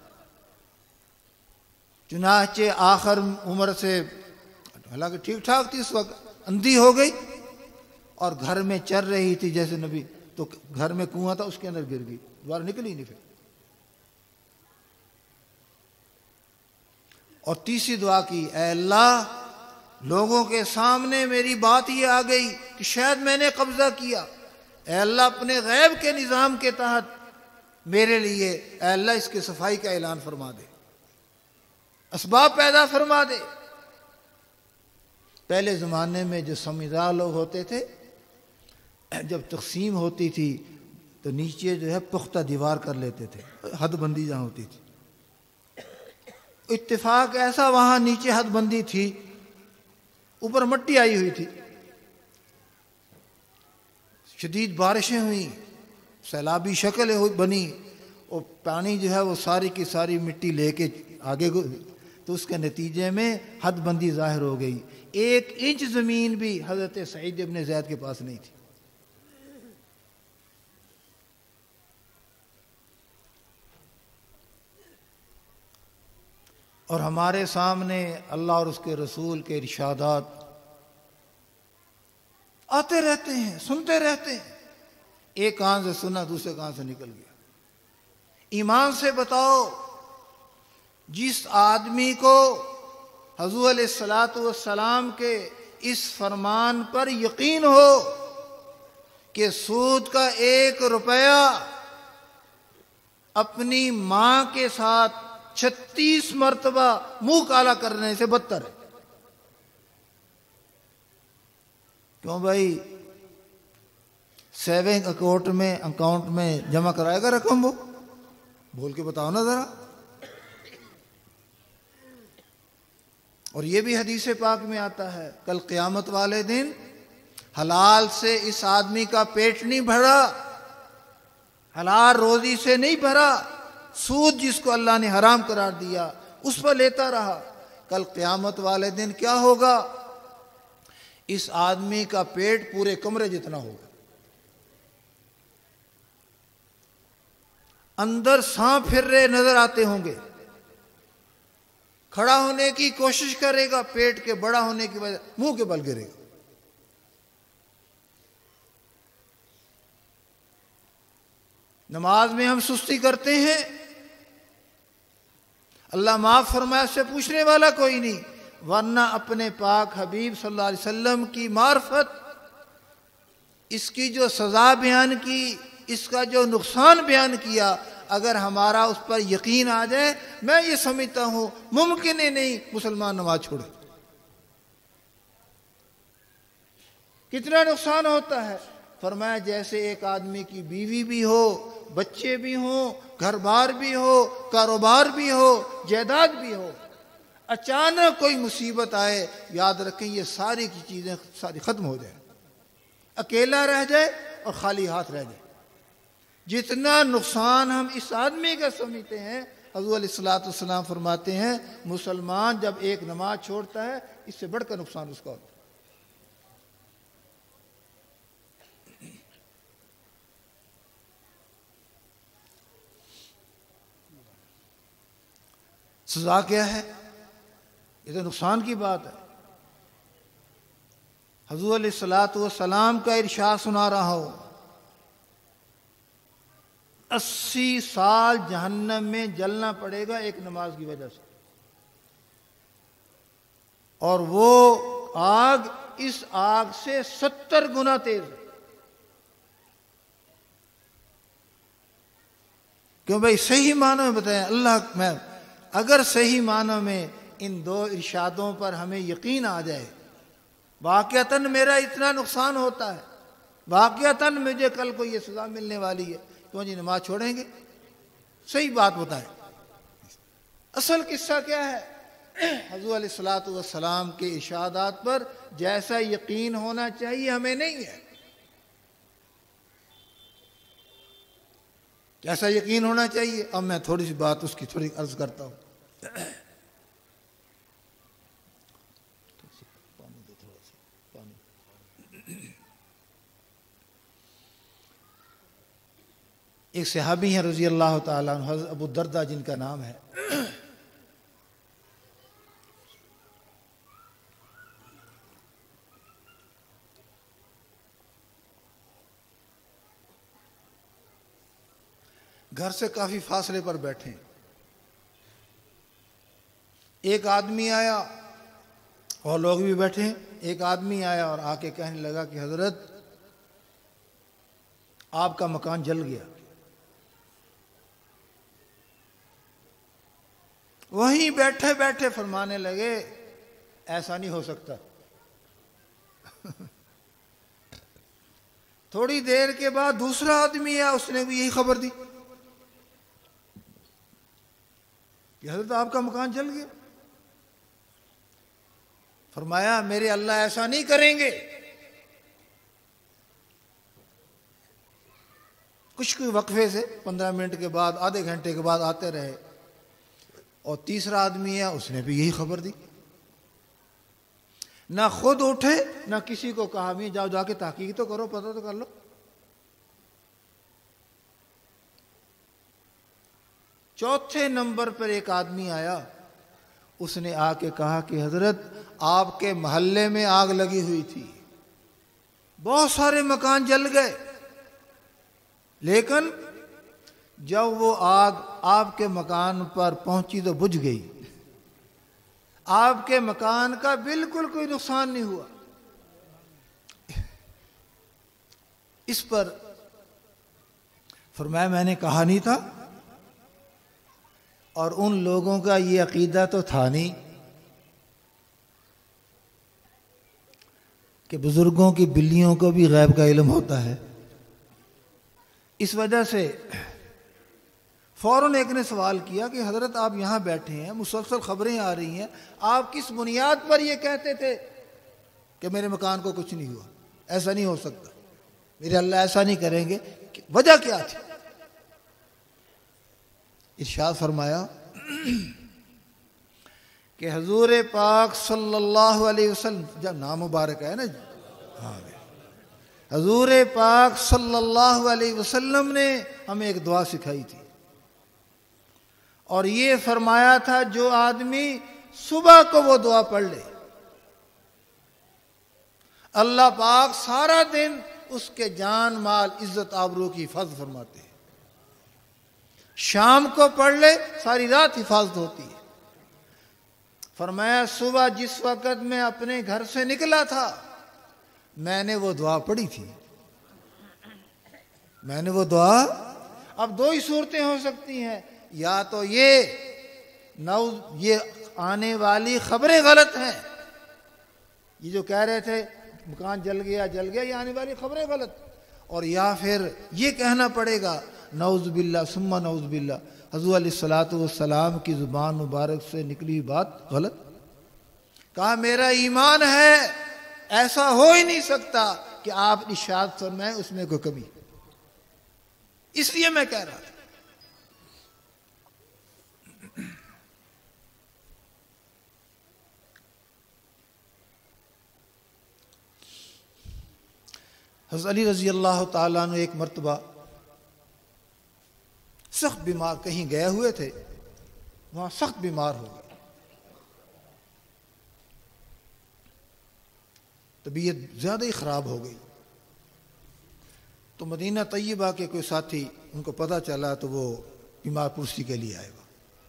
چنانچہ آخر عمر سے، حالانکہ ٹھیک ٹھاک تھی اس وقت، اندھی ہو گئی اور گھر میں چر رہی تھی جیسے نبی، تو گھر میں کنواں تھا اس کے اندر گر گئی، دوبارہ نکلی نہیں. پھر اور تیسری دعا کی اے اللہ لوگوں کے سامنے میری بات یہ آ گئی کہ شاید میں نے قبضہ کیا، اے اللہ اپنے غیب کے نظام کے تحت میرے لیے اے اللہ اس کی صفائی کا اعلان فرما دے، اسباب پیدا فرما دے. پہلے زمانے میں جو سمجھدار لوگ ہوتے تھے، جب تقسیم ہوتی تھی تو نیچے جو ہے پختہ دیوار کر لیتے تھے، حد بندی جہاں ہوتی تھی. اتفاق ایسا وہاں نیچے حد بندی تھی اوپر مٹی آئی ہوئی تھی، شدید بارشیں ہوئیں، سیلابی شکل بنی، اور پانی جو ہے وہ ساری کی ساری مٹی لے کے آگے تو اس کے نتیجے میں حد بندی ظاہر ہو گئی، 1 انچ زمین بھی حضرت سعید ابن زید کے پاس نہیں تھی۔ اور ہمارے سامنے اللہ اور اس کے رسول کے ارشادات آتے رہتے ہیں، سنتے رہتے ہیں، ایک کان سے سنا دوسرے کان سے نکل گیا۔ ایمان سے بتاؤ، جس آدمی کو حضور علیہ الصلاۃ والسلام کے اس فرمان پر یقین ہو کہ سود کا 1 روپیہ اپنی ماں کے ساتھ 36 مرتبہ منہ کالا کرنے سے بدتر ہے۔ کیوں بھائی؟ سیونگ اکاؤنٹ میں جمع کرائے گا رقم، وہ بول کے بتاؤ نا ذرا۔ اور یہ بھی حدیث پاک میں آتا ہے، کل قیامت والے دن حلال سے اس آدمی کا پیٹ نہیں بھرا، حلال روزی سے نہیں بھرا، سود جس کو اللہ نے حرام قرار دیا اس پر لیتا رہا۔ کل قیامت والے دن کیا ہوگا؟ اس آدمی کا پیٹ پورے کمرے جتنا ہوگا، اندر سانپ پھر رہے نظر آتے ہوں گے، کھڑا ہونے کی کوشش کرے گا، پیٹ کے بڑا ہونے کی وجہ منہ کے بل گرے گا۔ نماز میں ہم سستی کرتے ہیں، اللہ معاف فرمائے، اس سے پوچھنے والا کوئی نہیں، ورنہ اپنے پاک حبیب صلی اللہ علیہ وسلم کی معرفت، اس کی جو سزا بیان کی، اس کا جو نقصان بیان کیا، اگر ہمارا اس پر یقین آ جائے، میں یہ سمجھتا ہوں ممکن ہی نہیں مسلمان نماز چھوڑے۔ کتنا نقصان ہوتا ہے؟ فرمایا جیسے ایک آدمی کی بیوی بھی ہو، بچے بھی ہوں، گھر بار بھی ہو، کاروبار بھی ہو، جائیداد بھی ہو، اچانک کوئی مصیبت آئے، یاد رکھیں یہ ساری کی چیزیں ساری ختم ہو جائیں، اکیلا رہ جائے اور خالی ہاتھ رہ جائے۔ جتنا نقصان ہم اس آدمی کا سمجھتے ہیں، حضور علیہ الصلوۃ والسلام فرماتے ہیں مسلمان جب ایک نماز چھوڑتا ہے اس سے بڑھ کر نقصان اس کا ہوتا ہے۔ سزا کیا ہے؟ یہ تو نقصان کی بات ہے۔ حضور علیہ الصلوۃ والسلام کا ارشاد سنا رہا ہو، 80 سال جہنم میں جلنا پڑے گا ایک نماز کی وجہ سے، اور وہ آگ اس آگ سے 70 گنا تیز ہے۔ کیوں بھائی؟ صحیح معنوں میں بتائیں، اللہ میں اگر صحیح معنوں میں ان 2 ارشادوں پر ہمیں یقین آ جائے، واقعتاً میرا اتنا نقصان ہوتا ہے، واقعتاً مجھے کل کو یہ سزا ملنے والی ہے، کیوں جی نماز چھوڑیں گے؟ صحیح بات بتائیں۔ اصل قصہ کیا ہے؟ حضور علیہ الصلوۃ والسلام کے ارشادات پر جیسا یقین ہونا چاہیے ہمیں نہیں ہے۔ کیسا یقین ہونا چاہیے؟ اب میں تھوڑی سی بات اس کی تھوڑی عرض کرتا ہوں۔ ایک صحابی ہیں رضی اللہ تعالیٰ عنہ، حضرت ابو الدرداء جن کا نام ہے، گھر سے کافی فاصلے پر بیٹھے، ایک آدمی آیا اور لوگ بھی بیٹھے، ایک آدمی آیا اور آ کے کہنے لگا کہ حضرت آپ کا مکان جل گیا۔ وہیں بیٹھے بیٹھے فرمانے لگے ایسا نہیں ہو سکتا۔ تھوڑی دیر کے بعد دوسرا آدمی آیا، اس نے بھی یہی خبر دی کہ حضرت آپ کا مکان جل گیا۔ فرمایا میرے اللہ ایسا نہیں کریں گے. کچھ کوئی وقفے سے 15 منٹ کے بعد آدھے گھنٹے کے بعد آتے رہے, اور تیسرا آدمی ہے اس نے بھی یہی خبر دی. نہ خود اٹھے نہ کسی کو کہا بھی جاؤ جا کے تحقیق تو کرو, پتہ تو کر لو. چوتھے نمبر پر ایک آدمی آیا, اس نے آ کے کہا کہ حضرت آپ کے محلے میں آگ لگی ہوئی تھی, بہت سارے مکان جل گئے, لیکن جب وہ آگ آپ کے مکان پر پہنچی تو بجھ گئی, آپ کے مکان کا بالکل کوئی نقصان نہیں ہوا. اس پر فرمایا میں نے کہا نہیں تھا, اور ان لوگوں کا یہ عقیدہ تو تھا نہیں کہ بزرگوں کی بلیوں کو بھی غیب کا علم ہوتا ہے. اس وجہ سے فوراً ایک نے سوال کیا کہ حضرت آپ یہاں بیٹھے ہیں, مسلسل خبریں آ رہی ہیں, آپ کس بنیاد پر یہ کہتے تھے کہ میرے مکان کو کچھ نہیں ہوا؟ ایسا نہیں ہو سکتا, میرے اللہ ایسا نہیں کریں گے. وجہ کیا تھی؟ ارشاد فرمایا کہ حضور پاک صلی اللہ علیہ وسلم, جب نام مبارک ہے نا, حضور پاک صلی اللہ علیہ وسلم نے ہمیں ایک دعا سکھائی تھی, اور یہ فرمایا تھا جو آدمی صبح کو وہ دعا پڑھ لے, اللہ پاک سارا دن اس کے جان مال عزت آبرو کی حفاظت فرماتے ہیں. شام کو پڑھ لے ساری رات حفاظت ہوتی ہے. فرمایا صبح جس وقت میں اپنے گھر سے نکلا تھا میں نے وہ دعا پڑھی تھی, میں نے وہ دعا. اب دو ہی صورتیں ہو سکتی ہیں, یا تو یہ آنے والی خبریں غلط ہیں, یہ جو کہہ رہے تھے مکان جل گیا یہ آنے والی خبریں غلط, اور یا پھر یہ کہنا پڑے گا نعوذ باللہ ثم نعوذ باللہ حضور علیہ الصلوۃ والسلام کی زبان مبارک سے نکلی بات غلط. کہا میرا ایمان ہے ایسا ہو ہی نہیں سکتا کہ آپ ارشاد فرمائیں اس میں کوئی کمی, اس لیے میں کہہ رہا تھا. حضرت علی رضی اللہ تعالیٰ عنہ ایک مرتبہ سخت بیمار, کہیں گئے ہوئے تھے, وہاں سخت بیمار ہو گئے, طبیعت زیادہ ہی خراب ہو گئی. تو مدینہ طیبہ کے کوئی ساتھی ان کو پتہ چلا تو وہ بیمار پرسی کے لیے آئے گا.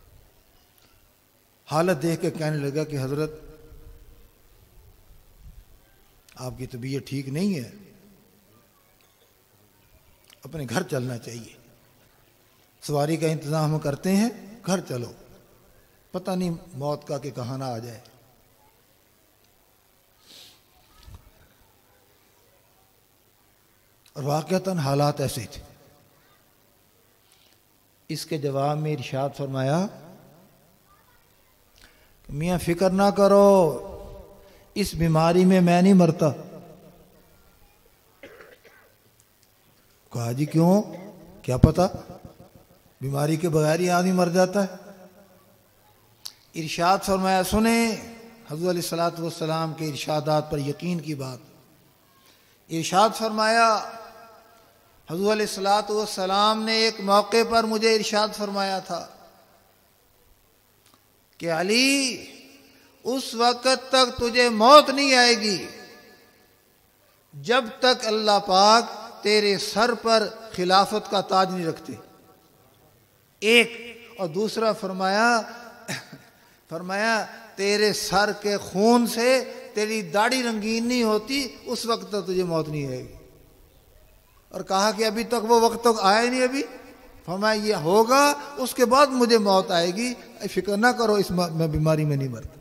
حالت دیکھ کے کہنے لگا کہ حضرت آپ کی طبیعت ٹھیک نہیں ہے, اپنے گھر چلنا چاہیے, سواری کا انتظام ہم کرتے ہیں, گھر چلو, پتہ نہیں موت کا کہ کہاں نہ آ جائے. اور واقعتاً حالات ایسے تھے. اس کے جواب میں ارشاد فرمایا کہ میاں فکر نہ کرو, اس بیماری میں میں نہیں مرتا. کہا جی کیوں, کیا پتا, بیماری کے بغیر ہی آدمی مر جاتا ہے. ارشاد فرمایا سنیں حضور علیہ الصلوۃ والسلام کے ارشادات پر یقین کی بات. ارشاد فرمایا حضور علیہ الصلوۃ والسلام نے ایک موقع پر مجھے ارشاد فرمایا تھا کہ علی اس وقت تک تجھے موت نہیں آئے گی جب تک اللہ پاک تیرے سر پر خلافت کا تاج نہیں رکھتے. ایک اور دوسرا فرمایا تیرے سر کے خون سے تیری داڑھی رنگین نہیں ہوتی اس وقت تک تجھے موت نہیں آئے گی. اور کہا کہ ابھی تک وہ وقت تک آیا نہیں, ابھی فرمایا یہ ہوگا اس کے بعد مجھے موت آئے گی, فکر نہ کرو اس میں بیماری میں نہیں مرتا.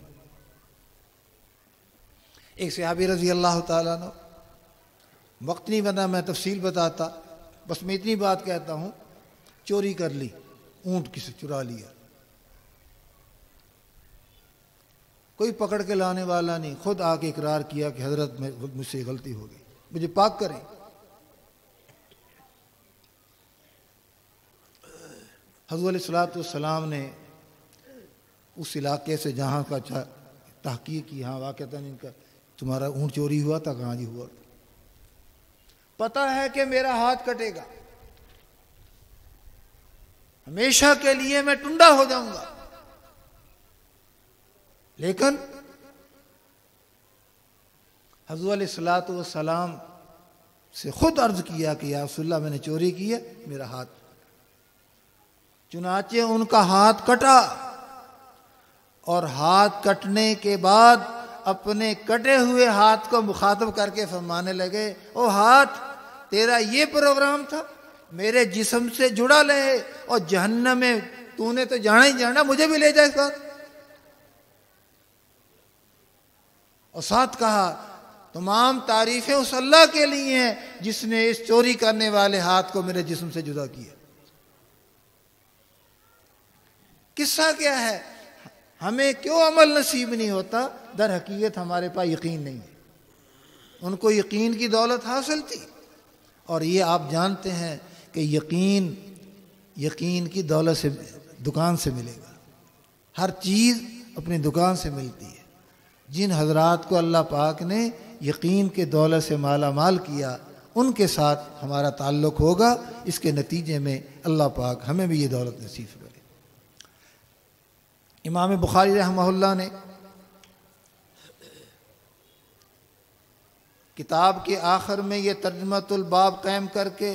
ایک صحابی رضی اللہ تعالیٰ عنہ, وقت نہیں بنا میں تفصیل بتاتا, بس میں اتنی بات کہتا ہوں, چوری کر لی, اونٹ کسی چرا لیا, کوئی پکڑ کے لانے والا نہیں، خود آ کے اقرار کیا کہ حضرت مجھ سے غلطی ہو گئی، مجھے پاک کریں۔ حضور علیہ الصلوۃ نے اس علاقے سے جہاں کا تحقیق کی، ہاں واقعتاً ان کا تمہارا اونٹ چوری ہوا تھا، کہاں جی ہوا، پتہ ہے کہ میرا ہاتھ کٹے گا، ہمیشہ کے لیے میں ٹنڈا ہو جاؤں گا، لیکن حضور علیہ الصلوۃ سے خود عرض کیا کہ یا رسول اللہ میں نے چوری کی ہے، میرا ہاتھ، چنانچہ ان کا ہاتھ کٹا، اور ہاتھ کٹنے کے بعد اپنے کٹے ہوئے ہاتھ کو مخاطب کر کے فرمانے لگے، او ہاتھ، تیرا یہ پروگرام تھا میرے جسم سے جڑا رہے، اور جہنم میں تو نے تو جانا ہی جانا، مجھے بھی لے جائے ساتھ۔ اور ساتھ کہا تمام تعریفیں اس اللہ کے لیے ہیں جس نے اس چوری کرنے والے ہاتھ کو میرے جسم سے جدا کیا۔ قصہ کیا ہے؟ ہمیں کیوں عمل نصیب نہیں ہوتا؟ در حقیقت ہمارے پاس یقین نہیں ہے۔ ان کو یقین کی دولت حاصل تھی، اور یہ آپ جانتے ہیں کہ یقین کی دولت سے دکان سے ملے گا، ہر چیز اپنی دکان سے ملتی ہے۔ جن حضرات کو اللہ پاک نے یقین کے دولت سے مالا مال کیا، ان کے ساتھ ہمارا تعلق ہوگا، اس کے نتیجے میں اللہ پاک ہمیں بھی یہ دولت نصیب کرے۔ امام بخاری رحمہ اللہ نے کتاب کے آخر میں یہ ترجمۃ الباب قائم کر کے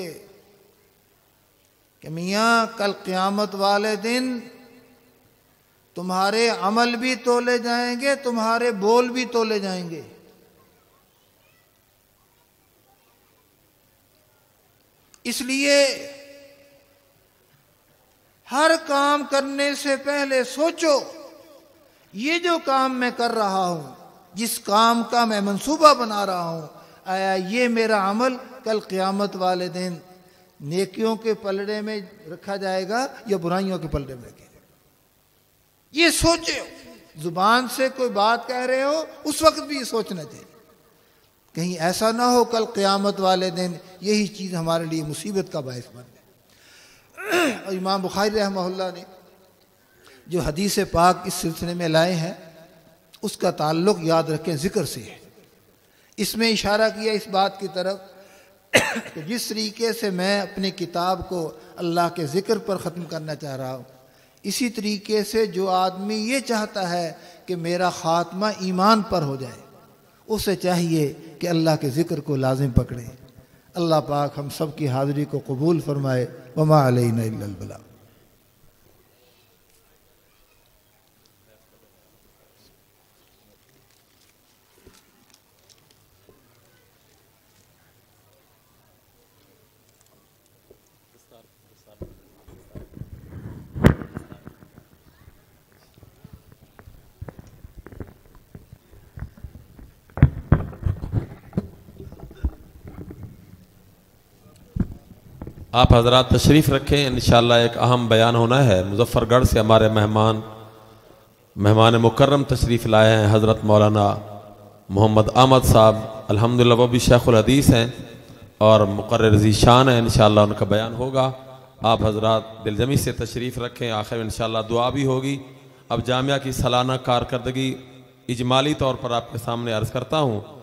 کہ میاں کل قیامت والے دن تمہارے عمل بھی تولے جائیں گے، تمہارے بول بھی تولے جائیں گے، اس لیے ہر کام کرنے سے پہلے سوچو یہ جو کام میں کر رہا ہوں، جس کام کا میں منصوبہ بنا رہا ہوں، آیا یہ میرا عمل کل قیامت والے دن نیکیوں کے پلڑے میں رکھا جائے گا یا برائیوں کے پلڑے میں رکھے گا؟ یہ سوچو، زبان سے کوئی بات کہہ رہے ہو اس وقت بھی یہ سوچنا چاہیے، کہیں ایسا نہ ہو کل قیامت والے دن یہی چیز ہمارے لیے مصیبت کا باعث بن جائے۔ اور امام بخاری رحمہ اللہ نے جو حدیث پاک اس سلسلے میں لائے ہیں اس کا تعلق یاد رکھیں ذکر سے ہے۔ اس میں اشارہ کیا اس بات کی طرف کہ جس طریقے سے میں اپنی کتاب کو اللہ کے ذکر پر ختم کرنا چاہ رہا ہوں، اسی طریقے سے جو آدمی یہ چاہتا ہے کہ میرا خاتمہ ایمان پر ہو جائے، اسے چاہیے کہ اللہ کے ذکر کو لازم پکڑے۔ اللہ پاک ہم سب کی حاضری کو قبول فرمائے۔ وما علینا الا البلاغ۔ آپ حضرات تشریف رکھیں، انشاءاللہ ایک اہم بیان ہونا ہے۔ مظفر گڑھ سے ہمارے مہمان مکرم تشریف لائے ہیں، حضرت مولانا محمد احمد صاحب، الحمدللہ وہ بھی شیخ الحدیث ہیں اور مقرر ذی شان ہیں، انشاءاللہ ان کا بیان ہوگا۔ آپ حضرات دلجمی سے تشریف رکھیں، آخر میں انشاءاللہ دعا بھی ہوگی۔ اب جامعہ کی سالانہ کارکردگی اجمالی طور پر آپ کے سامنے عرض کرتا ہوں۔